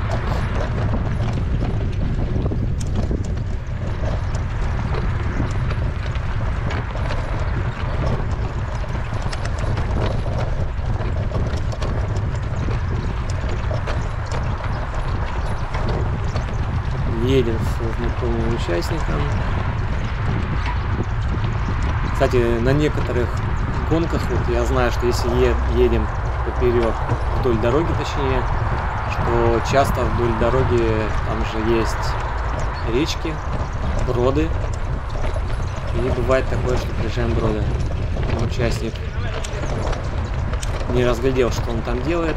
Едем с знакомым участником. Кстати, на некоторых гонках, вот я знаю, что если е едем поперек, вдоль дороги точнее, что часто вдоль дороги там же есть речки, броды. И бывает такое, что приезжаем в броды. Участник не разглядел, что он там делает.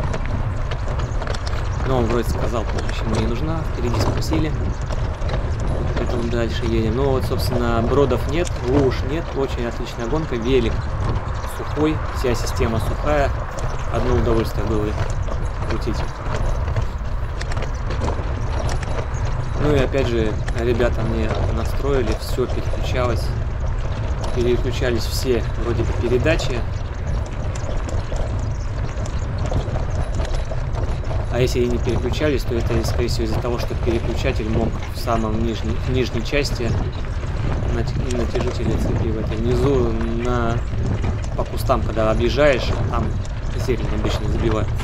Но он вроде сказал, помощь ему не нужна, впереди спросили. Поэтому дальше едем. Ну вот, собственно, бродов нет, луж нет. Очень отличная гонка, велик сухой, вся система сухая. Одно удовольствие было крутить. Ну и опять же, ребята мне настроили, все переключалось. Переключались все вроде бы передачи. А если и не переключались, то это, скорее всего, из-за того, что переключатель мог в самом нижней, в нижней части натяжители цепи в этой внизу на, по кустам, когда объезжаешь, там зелень обычно забивается.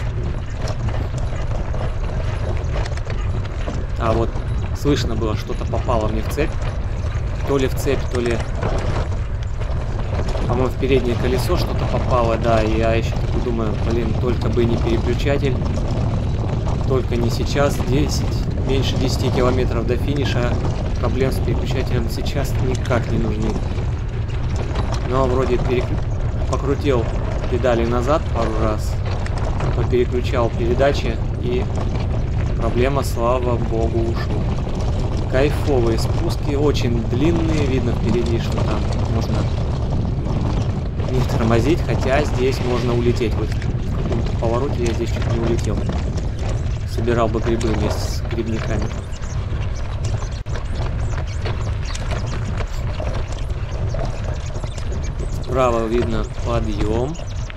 А вот слышно было, что-то попало мне в цепь. То ли в цепь, то ли, по-моему, в переднее колесо что-то попало, да. И я еще так думаю, блин, только бы не переключатель. Только не сейчас, десять, меньше десяти километров до финиша. Проблем с переключателем сейчас никак не нужны. Но вроде перек... покрутил педали назад пару раз, попереключал передачи, и проблема, слава богу, ушла. Кайфовые спуски, очень длинные, видно впереди, что там можно не тормозить, хотя здесь можно улететь. Вот в каком-то повороте я здесь чуть не улетел. Собирал бы грибы вместе с грибниками. Справа видно подъем.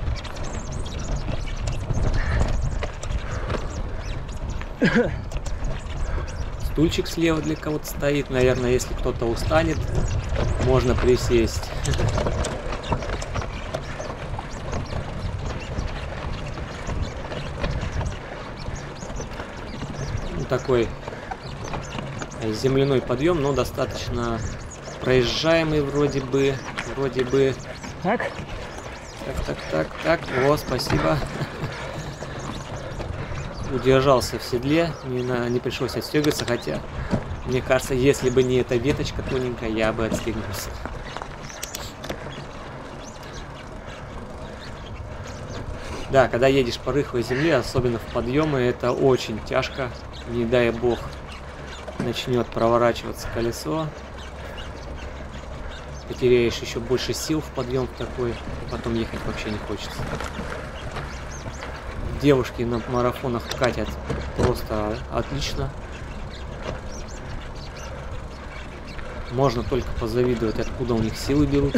Стульчик слева для кого-то стоит. Наверное, если кто-то устанет, можно присесть. Такой земляной подъем, но достаточно проезжаемый вроде бы, вроде бы. Так, так, так, так, так. О, спасибо. Удержался в седле, не, на, не пришлось отстегиваться, хотя, мне кажется, если бы не эта веточка тоненькая, я бы отстегнулся. Да, когда едешь по рыхлой земле, особенно в подъемы, это очень тяжко. Не дай бог начнет проворачиваться колесо. Потеряешь еще больше сил в подъем такой, потом ехать вообще не хочется. Девушки на марафонах катят просто отлично. Можно только позавидовать, откуда у них силы берут.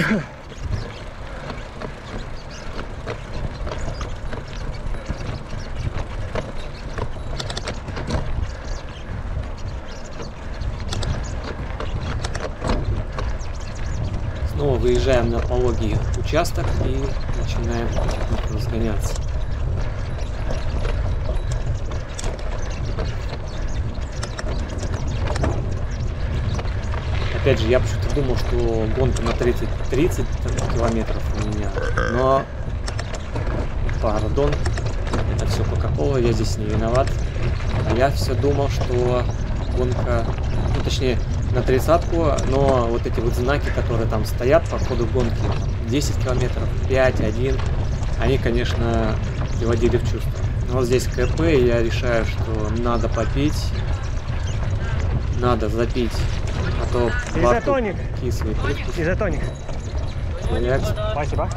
выезжаем на пологий участок и начинаем потихоньку разгоняться. Опять же, я почему-то думал, что гонка на тридцать тридцать километров у меня, но, пардон, это все Кока-Кола, я здесь не виноват. А я все думал, что гонка, ну точнее, на тридцатку, но вот эти вот знаки, которые там стоят по ходу гонки, десять километров, пять, один, они, конечно, приводили в чувство. Но вот здесь КП, и я решаю, что надо попить, надо запить. А то изотоник. Кислый привкус. Изотоник. Спасибо.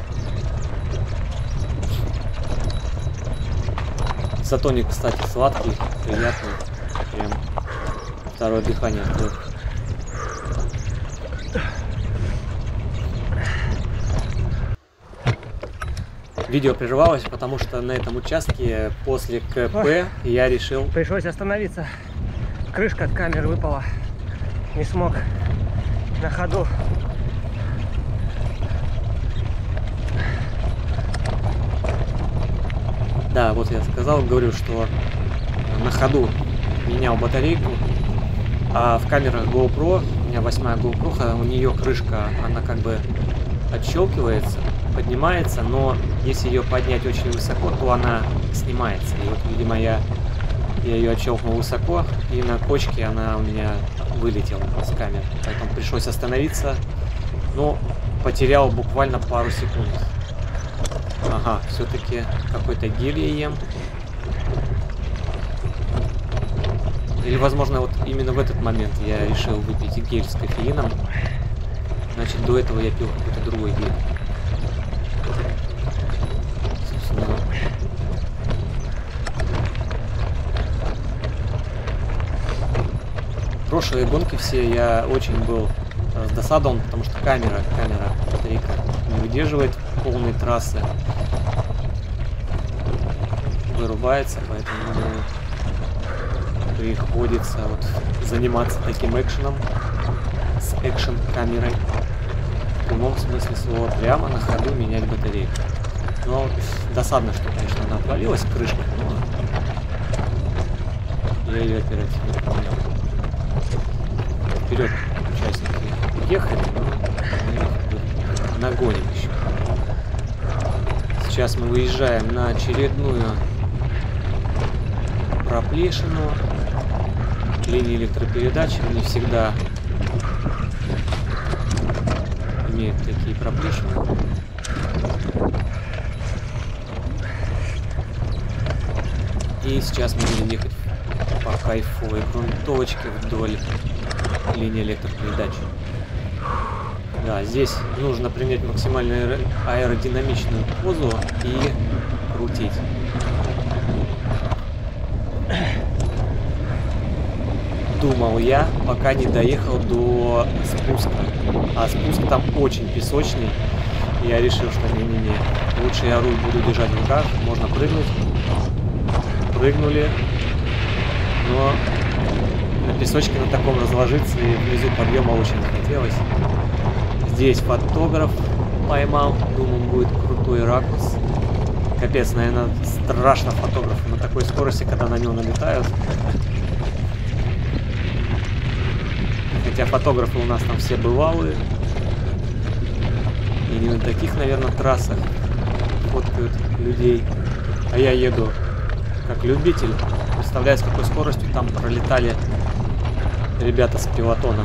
Изотоник, кстати, сладкий, приятный. Прям второе дыхание открыл. Видео прервалось, потому что на этом участке после КП Ой. я решил... Пришлось остановиться. Крышка от камеры выпала. Не смог на ходу. Да, вот я сказал, говорю, что на ходу менял батарейку, а в камерах GoPro, у меня восьмая GoPro, у нее крышка, она как бы отщелкивается, поднимается, но если ее поднять очень высоко, то она снимается. И вот, видимо, я, я ее отщелкнул высоко, и на кочке она у меня вылетела с камеры. Поэтому пришлось остановиться, но потерял буквально пару секунд. Ага, все-таки какой-то гель я ем. Или, возможно, вот именно в этот момент я решил выпить гель с кофеином. Значит, до этого я пил какой-то другой гель. Собственно, прошлые гонки все я очень был раздосадован, потому что камера, камера, батарейка не выдерживает полной трассы. Вырубается, поэтому приходится вот заниматься таким экшеном с экшен камерой. В прямом смысле слова, прямо на ходу менять батарейку. Но вот досадно, что, конечно, она отвалилась, крышка, но я ее оперативно выполнял. Вперед участники ехали, но нагоним еще. Сейчас мы выезжаем на очередную проплешину. Линии электропередач не всегда имеют такие проплешины. И сейчас мы будем ехать по кайфовой грунтовочке вдоль линии электропередач. Да, здесь нужно принять максимально аэродинамичную позу и крутить. Думал я, пока не доехал до спуска. А спуск там очень песочный. Я решил, что не-не-не. Лучше я руль буду держать в руках. Можно прыгнуть. Прыгнули. Но на песочке на таком разложиться и внизу подъема очень захотелось. Здесь фотограф поймал. Думал, будет крутой ракурс. Капец, наверное, страшно фотографу на такой скорости, когда на него налетают. Хотя фотографы у нас там все бывалые. И не на таких, наверное, трассах фоткают людей. А я еду как любитель. Представляю, с какой скоростью там пролетали ребята с пилотона.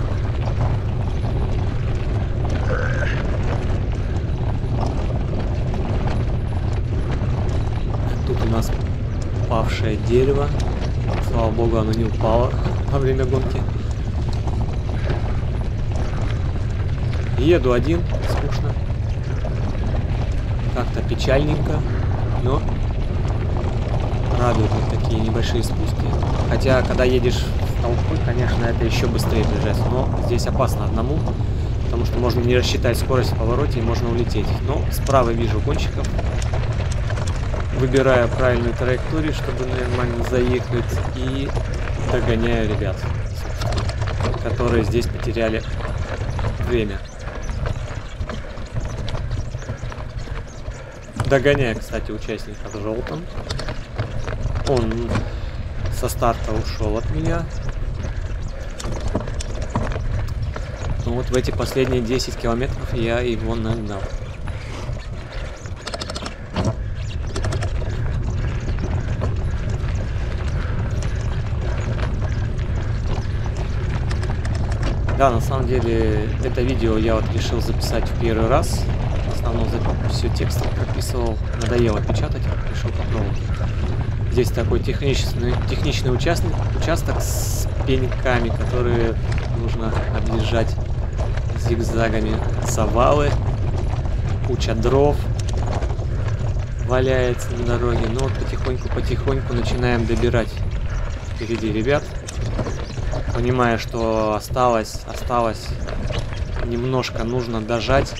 Тут у нас павшее дерево. Слава богу, оно не упало во время гонки. Еду один, скучно. Как-то печальненько, но радуют вот такие небольшие спуски. Хотя, когда едешь в толпы, конечно, это еще быстрее приезжать. Но здесь опасно одному, потому что можно не рассчитать скорость в повороте и можно улететь. Но справа вижу гонщиков. Выбираю правильную траекторию, чтобы нормально заехать. И догоняю ребят, которые здесь потеряли время. Догоняю, кстати, участника в желтом. Он со старта ушел от меня. Ну вот в эти последние десять километров я его нагнал. Да, на самом деле, это видео я вот решил записать в первый раз. В основном все текстом прописывал. Надоело печатать, решил попробовать. Здесь такой техничный, техничный участок, участок с пеньками, которые нужно объезжать зигзагами. Завалы, куча дров валяется на дороге. Но вот потихоньку-потихоньку начинаем добирать впереди ребят. Понимая, что осталось, осталось немножко, нужно дожать.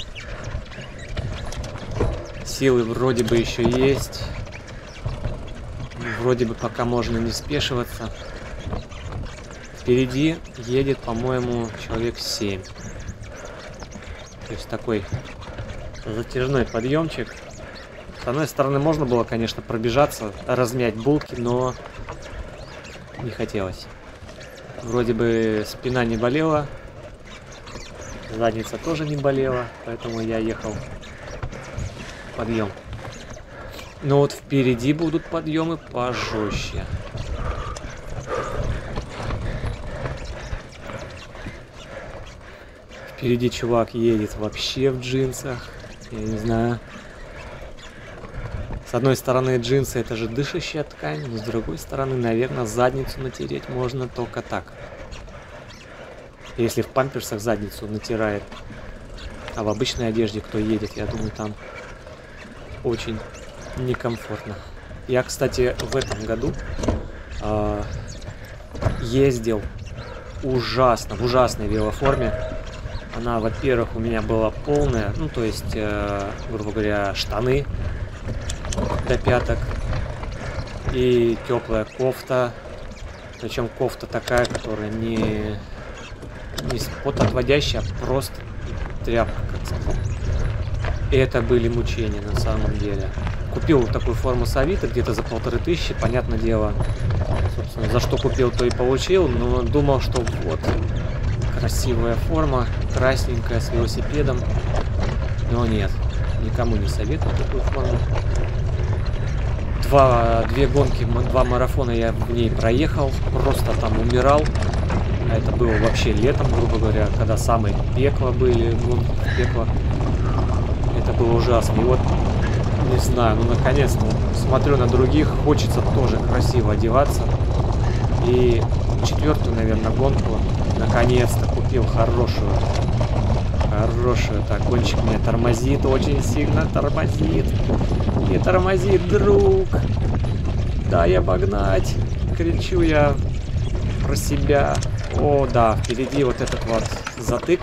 Силы вроде бы еще есть. Вроде бы пока можно не спешиваться. Впереди едет, по-моему, человек семь. То есть такой затяжной подъемчик. С одной стороны, можно было, конечно, пробежаться, размять булки, но не хотелось. Вроде бы спина не болела, задница тоже не болела, поэтому я ехал подъем. Но вот впереди будут подъемы пожестче. Впереди чувак едет вообще в джинсах, я не знаю. С одной стороны, джинсы — это же дышащая ткань, но с другой стороны, наверное, задницу натереть можно только так. Если в памперсах задницу натирает, а в обычной одежде кто едет, я думаю, там очень некомфортно. Я, кстати, в этом году э, ездил ужасно, в ужасной велоформе. Она, во-первых, у меня была полная, ну, то есть, э, грубо говоря, штаны до пяток и теплая кофта, причем кофта такая, которая не, не потоотводящая, а просто тряпка, как сказать. И это были мучения на самом деле. Купил такую форму с Авито где-то за полторы тысячи, понятное дело, собственно, за что купил, то и получил, но думал, что вот красивая форма, красненькая, с велосипедом, но нет, никому не советую такую форму. Два, две гонки, два марафона я в ней проехал, просто там умирал. А это было вообще летом, грубо говоря, когда самые пекло были, гонки в пекло. Это было ужасно. И вот, не знаю, ну наконец-то смотрю на других, хочется тоже красиво одеваться. И четвертую, наверное, гонку наконец-то купил хорошую. Хорошую. Так, гонщик меня тормозит, очень сильно тормозит. Не тормозит, друг. Дай обогнать. Кричу я про себя. О, да, впереди вот этот вот затык.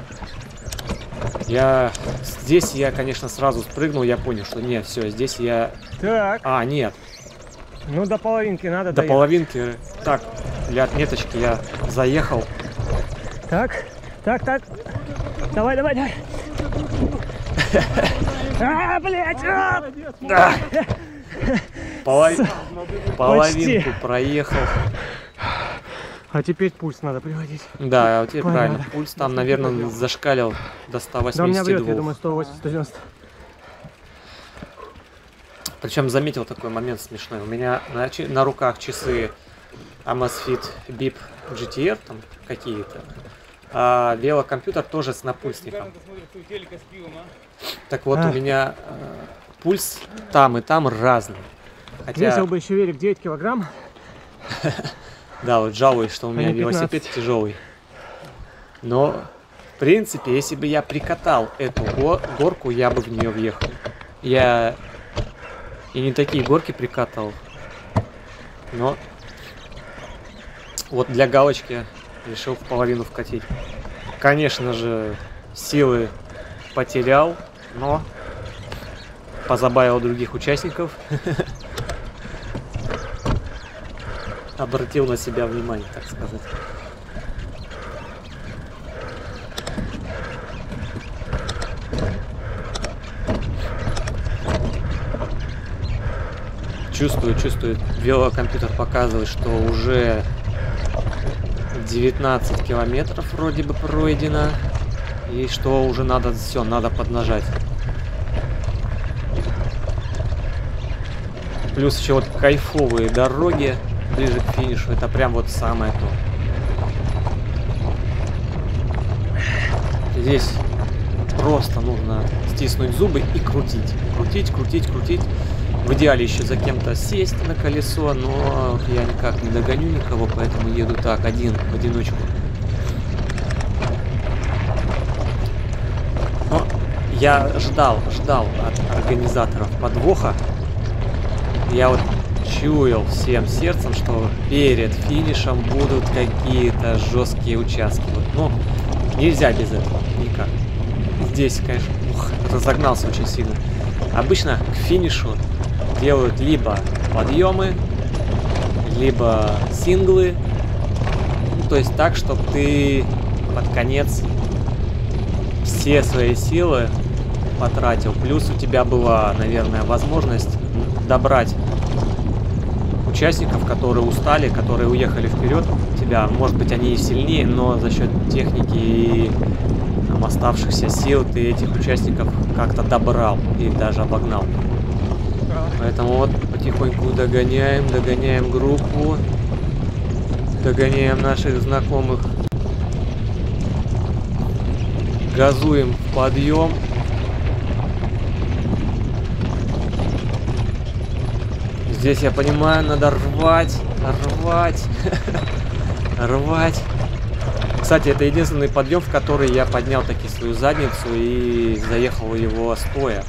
Я... Здесь я, конечно, сразу спрыгнул, я понял, что нет, все, здесь я... Так. А, нет. Ну, до половинки надо До доехать. половинки. Так, для отметочки я заехал. Так, так, так. Давай, давай, давай. А, блядь! А! Да. Полов... Половинку проехал. А теперь пульс надо приводить. Да, вот тебе Ой, правильно. надо. Пульс там, наверное, зашкалил до ста восьмидесяти Да, у меня врет, двух. я думаю, сто восемьдесят — сто девяносто. Причем заметил такой момент смешной. У меня на, на руках часы Amazfit Bip джи ти ар там какие-то. А велокомпьютер тоже с напульсником. Так вот, а. у меня э, пульс там и там разный. Хотя... Весил бы еще велик девять килограмм. Да, вот жалуюсь, что у меня велосипед тяжелый. Но, в принципе, если бы я прикатал эту го горку, я бы в нее въехал. Я и не такие горки прикатывал. Но вот для галочки решил в половину вкатить. Конечно же, силы потерял, но позабавил других участников. Обратил на себя внимание, так сказать. Чувствую, чувствую, велокомпьютер показывает, что уже девятнадцать километров вроде бы пройдено. И что уже надо, все, надо поднажать. Плюс еще вот кайфовые дороги ближе к финишу. Это прям вот самое то. Здесь просто нужно стиснуть зубы и крутить. Крутить, крутить, крутить. В идеале еще за кем-то сесть на колесо, но я никак не догоню никого, поэтому еду так, один, в одиночку. Но я ждал, ждал от организаторов подвоха. Я вот чуял всем сердцем, что перед финишем будут какие-то жесткие участки. Вот, ну, нельзя без этого, никак. Здесь, конечно, ух, разогнался очень сильно. Обычно к финишу делают либо подъемы, либо синглы. Ну, то есть так, чтобы ты под конец все свои силы потратил. Плюс у тебя была, наверное, возможность добрать участников, которые устали, которые уехали вперед тебя. Может быть, они и сильнее, но за счет техники и там, оставшихся сил ты этих участников как-то добрал и даже обогнал. Поэтому вот потихоньку догоняем, догоняем группу, догоняем наших знакомых, газуем в подъем. Здесь, я понимаю, надо рвать, рвать, рвать. Кстати, это единственный подъем, в который я поднял таки свою задницу и заехал его стоя.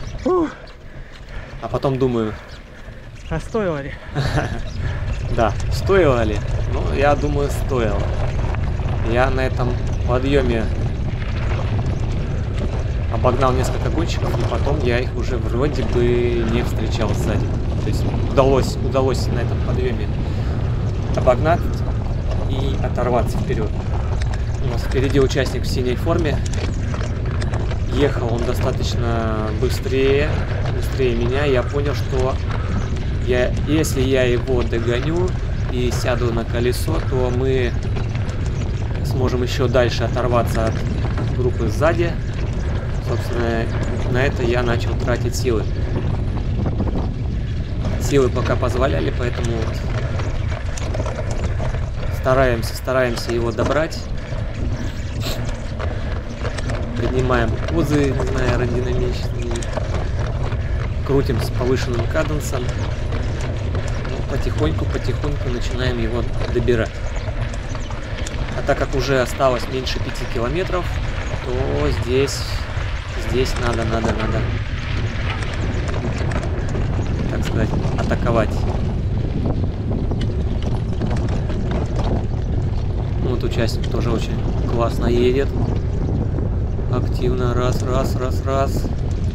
А потом думаю... А стоило ли? Да, стоило ли? Ну, я думаю, стоило. Я на этом подъеме обогнал несколько гонщиков, и потом я их уже вроде бы не встречал сзади. То есть удалось, удалось на этом подъеме обогнать и оторваться вперед. У нас впереди участник в синей форме. Ехал он достаточно быстрее, быстрее меня. Я понял, что я, если я его догоню и сяду на колесо, то мы сможем еще дальше оторваться от группы сзади. Собственно, на это я начал тратить силы. Силы пока позволяли, поэтому вот стараемся, стараемся его добрать. Принимаем позы, не знаю, аэродинамичные. Крутим с повышенным каденсом. Потихоньку, потихоньку начинаем его добирать. А так как уже осталось меньше пяти километров, то здесь, здесь надо, надо, надо, так сказать, атаковать. Вот участник тоже очень классно едет. Активно, раз, раз, раз, раз.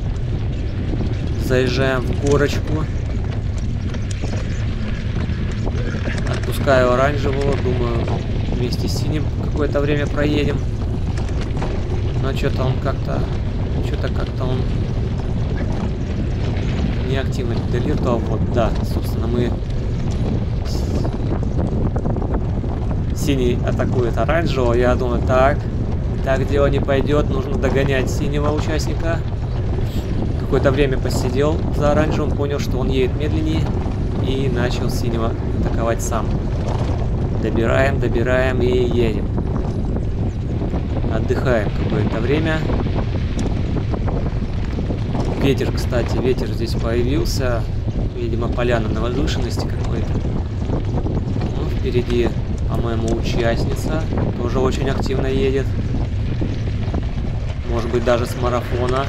Заезжаем в горочку. Отпускаю оранжевого, думаю, вместе с синим какое-то время проедем. Но что-то он как-то, что-то как-то он неактивно педалировал. Вот, да, собственно, мы... Синий атакует оранжевого, я думаю, так... Так дело не пойдет, нужно догонять синего участника. Какое-то время посидел за оранжевым, понял, что он едет медленнее, и начал синего атаковать сам. Добираем, добираем и едем. Отдыхаем какое-то время. Ветер, кстати, ветер здесь появился. Видимо, поляна на возвышенности какой-то. Ну, впереди, по-моему, участница тоже очень активно едет. Может быть, даже с марафона.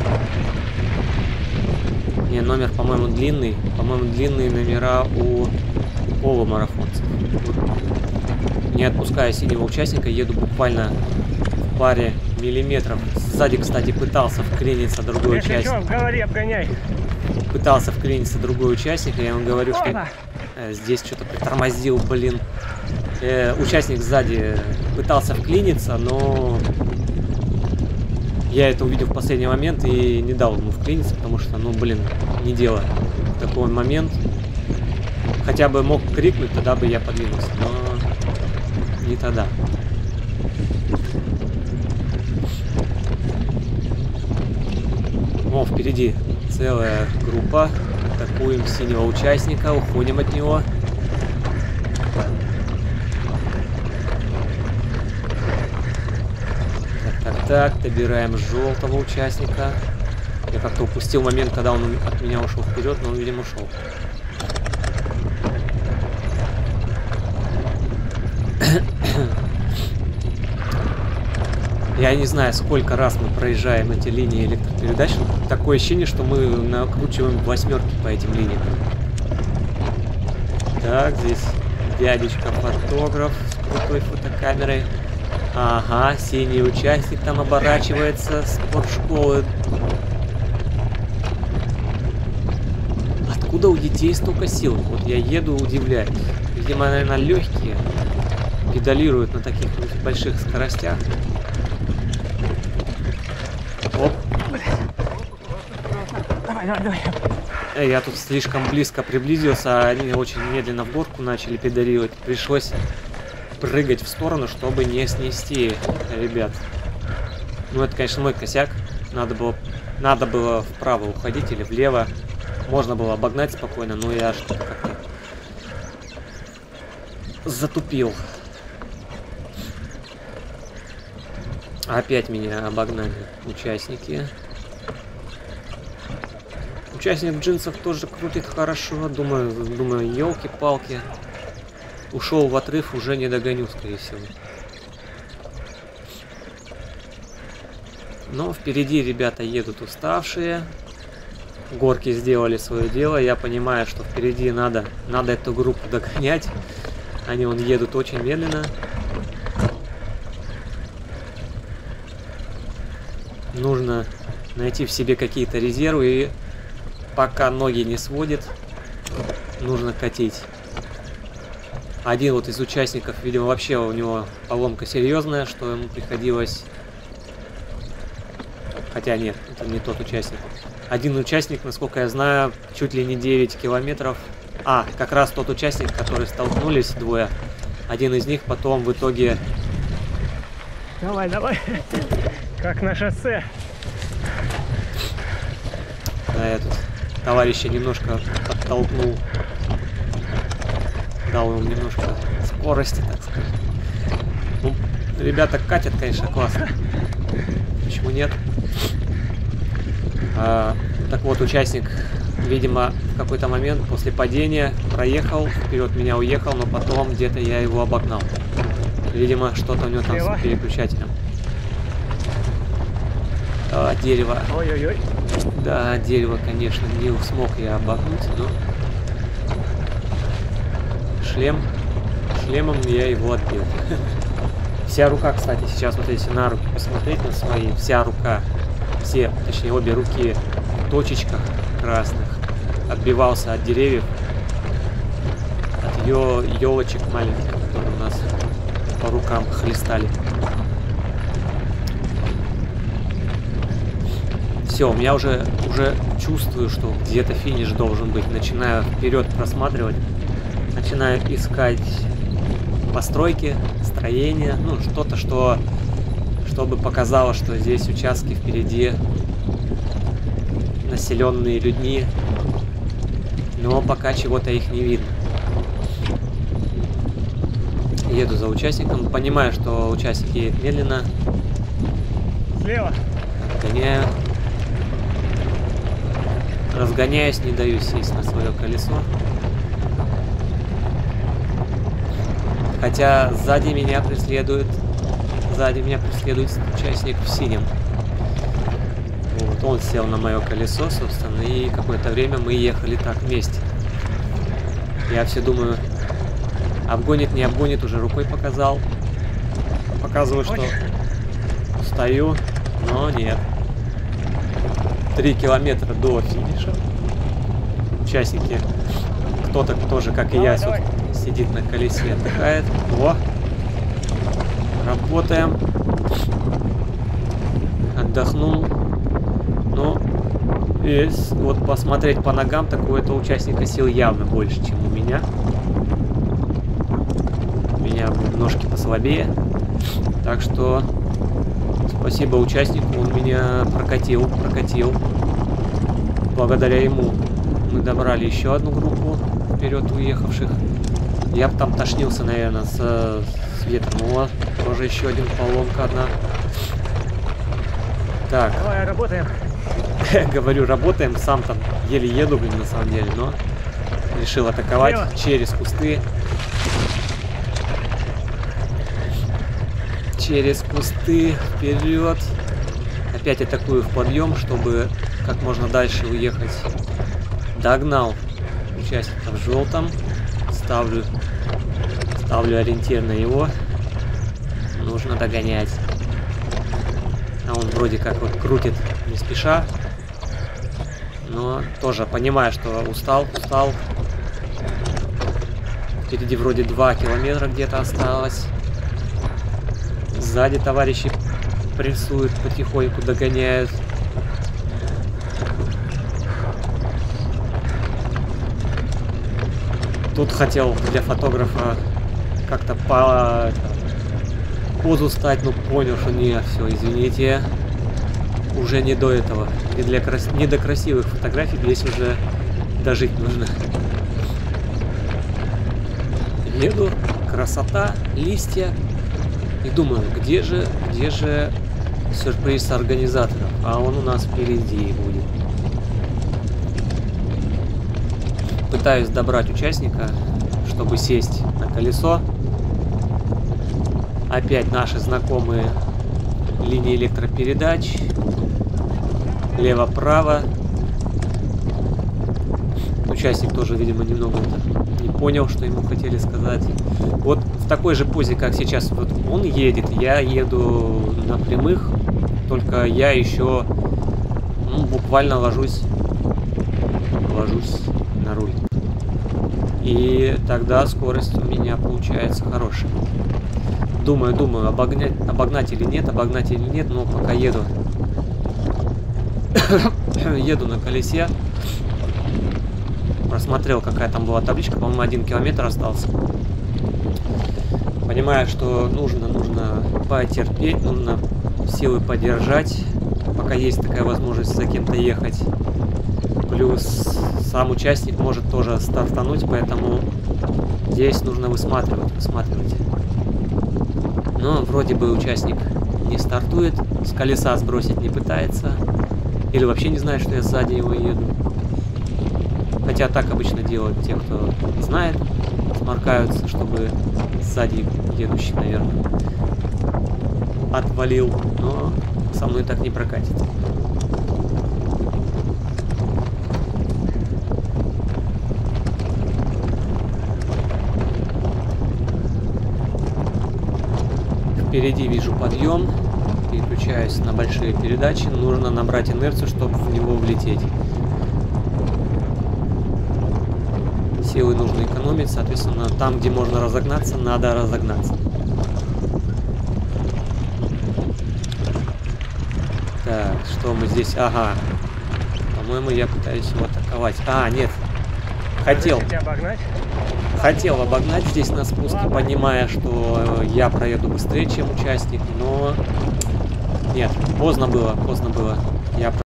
Не, номер, по-моему, длинный. По-моему, длинные номера у полумарафонцев. Не отпуская синего участника, еду буквально в паре миллиметров. Сзади, кстати, пытался вклиниться другой Если участник. что, говори, обгоняй. Пытался вклиниться другой участник, и я ему говорю, что э, здесь что-то притормозил, блин. Э, участник сзади пытался вклиниться, но... Я это увидел в последний момент и не дал ему вклиниться, потому что, ну, блин, не дело. В такой момент Хотя бы мог крикнуть, тогда бы я подвинулся, но не тогда. О, впереди целая группа. Атакуем синего участника, уходим от него. Так, так, так, добираем желтого участника. Я как-то упустил момент, когда он от меня ушел вперед, но он, видимо, ушел. Я не знаю, сколько раз мы проезжаем эти линии электропередач. Такое ощущение, что мы накручиваем восьмерки по этим линиям. Так, здесь дядечка-фотограф с крутой фотокамерой. Ага, синий участник там оборачивается, спортшколы. Откуда у детей столько сил? Вот я еду, удивляюсь. Видимо, наверное, легкие. Педалируют на таких больших скоростях. Оп. Давай, давай, давай. Эй, я тут слишком близко приблизился, а они очень медленно в горку начали педалировать. Пришлось прыгать в сторону, чтобы не снести ребят. Ну, это, конечно, мой косяк. Надо было, надо было вправо уходить или влево. Можно было обогнать спокойно, но я что-то как-то затупил. Опять меня обогнали участники. Участник джинсов тоже крутит хорошо. Думаю, думаю, елки-палки. Ушел в отрыв, уже не догоню, скорее всего. Но впереди ребята едут уставшие. Горки сделали свое дело. Я понимаю, что впереди надо, надо эту группу догонять. Они вон едут очень медленно. Нужно найти в себе какие-то резервы, и пока ноги не сводит, нужно катить. Один вот из участников, видимо, вообще у него поломка серьезная, что ему приходилось... Хотя нет, это не тот участник. Один участник, насколько я знаю, чуть ли не девять километров. А, как раз тот участник, который столкнулись двое. Один из них потом в итоге... Давай, давай. Как на шоссе. Да, этот товарища немножко подтолкнул. Дал ему немножко скорости, так сказать. Ну, ребята катят, конечно, классно. Почему нет? А, так вот, участник, видимо, в какой-то момент после падения проехал, вперед меня уехал, но потом где-то я его обогнал. Видимо, что-то у него там с переключателем. А, дерево. Ой-ой-ой. Да, дерево, конечно, не смог я обогнуть, но... Шлем. Шлемом я его отбил. Вся рука, кстати, сейчас вот если на руки посмотреть на свои, вся рука, все, точнее обе руки в точечках красных, отбивался от деревьев, от елочек маленьких, которые у нас по рукам хлестали. Все, у меня уже, уже чувствую, что где-то финиш должен быть. Начинаю вперед просматривать. Начинаю искать постройки, строения. Ну, что-то, что, чтобы показало, что здесь участки впереди населенные людьми. Но пока чего-то их не видно. Еду за участником. Понимаю, что участник едет медленно. Слева. Гоняю. Разгоняюсь, не даю сесть на свое колесо. Хотя сзади меня преследует, сзади меня преследует участник в синем. Вот, он сел на мое колесо, собственно, и какое-то время мы ехали так вместе. Я все думаю, обгонит, не обгонит, уже рукой показал. Показываю, что стою, но нет. Три километра до финиша. Участники, кто-то тоже, как и я, сидит на колесе, отдыхает. О! Работаем. Отдохнул. Ну, И вот посмотреть по ногам, так у этого участника сил явно больше, чем у меня. У меня ножки послабее. Так что спасибо участнику, он меня прокатил, прокатил. Благодаря ему мы добрали еще одну группу вперед уехавших. Я бы там тошнился, наверное, с, с ветром. Вот, тоже еще один поломка одна. Так. Давай, работаем. Говорю, работаем. Сам там еле еду, блин, на самом деле, но решил атаковать Лево. через кусты. Через кусты вперед. Опять атакую в подъем, чтобы как можно дальше уехать. Догнал участника в желтом. Ставлю, ставлю ориентир на его. Нужно догонять. А он вроде как вот крутит не спеша. Но тоже понимаю, что устал, устал. Впереди вроде два километра где-то осталось. Сзади товарищи прессуют, потихоньку догоняют. Тут хотел для фотографа как-то по позу стать, но понял, что не, все, извините, уже не до этого, не, для крас... не до красивых фотографий, здесь уже дожить нужно. Еду, красота, листья, и думаю, где же, где же сюрприз организаторов, а он у нас впереди будет. Пытаюсь добрать участника, чтобы сесть на колесо. Опять наши знакомые линии электропередач. Лево-право. Участник тоже, видимо, немного это не понял, что ему хотели сказать. Вот в такой же позе, как сейчас вот он едет, я еду на прямых, только я еще ну, буквально ложусь, ложусь на руль. И тогда скорость у меня получается хорошая. Думаю, думаю, обогнать, обогнать или нет, обогнать или нет, но пока еду. Еду на колесе. Просмотрел, какая там была табличка, по-моему, один километр остался. Понимаю, что нужно, нужно потерпеть, нужно силы поддержать, пока есть такая возможность за кем-то ехать. Плюс сам участник может тоже стартануть, поэтому здесь нужно высматривать, высматривать. Но вроде бы участник не стартует, с колеса сбросить не пытается. Или вообще не знает, что я сзади его еду. Хотя так обычно делают те, кто знает, сморкаются, чтобы сзади едущий, наверное, отвалил. Но со мной так не прокатит. Впереди вижу подъем, переключаюсь на большие передачи, нужно набрать инерцию, чтобы в него влететь. Силы нужно экономить, соответственно, там, где можно разогнаться, надо разогнаться. Так, что мы здесь? Ага, по-моему, я пытаюсь его атаковать. А, нет, хотел. Хотел обогнать здесь на спуске, понимая, что я проеду быстрее, чем участник, но нет, поздно было, поздно было. Я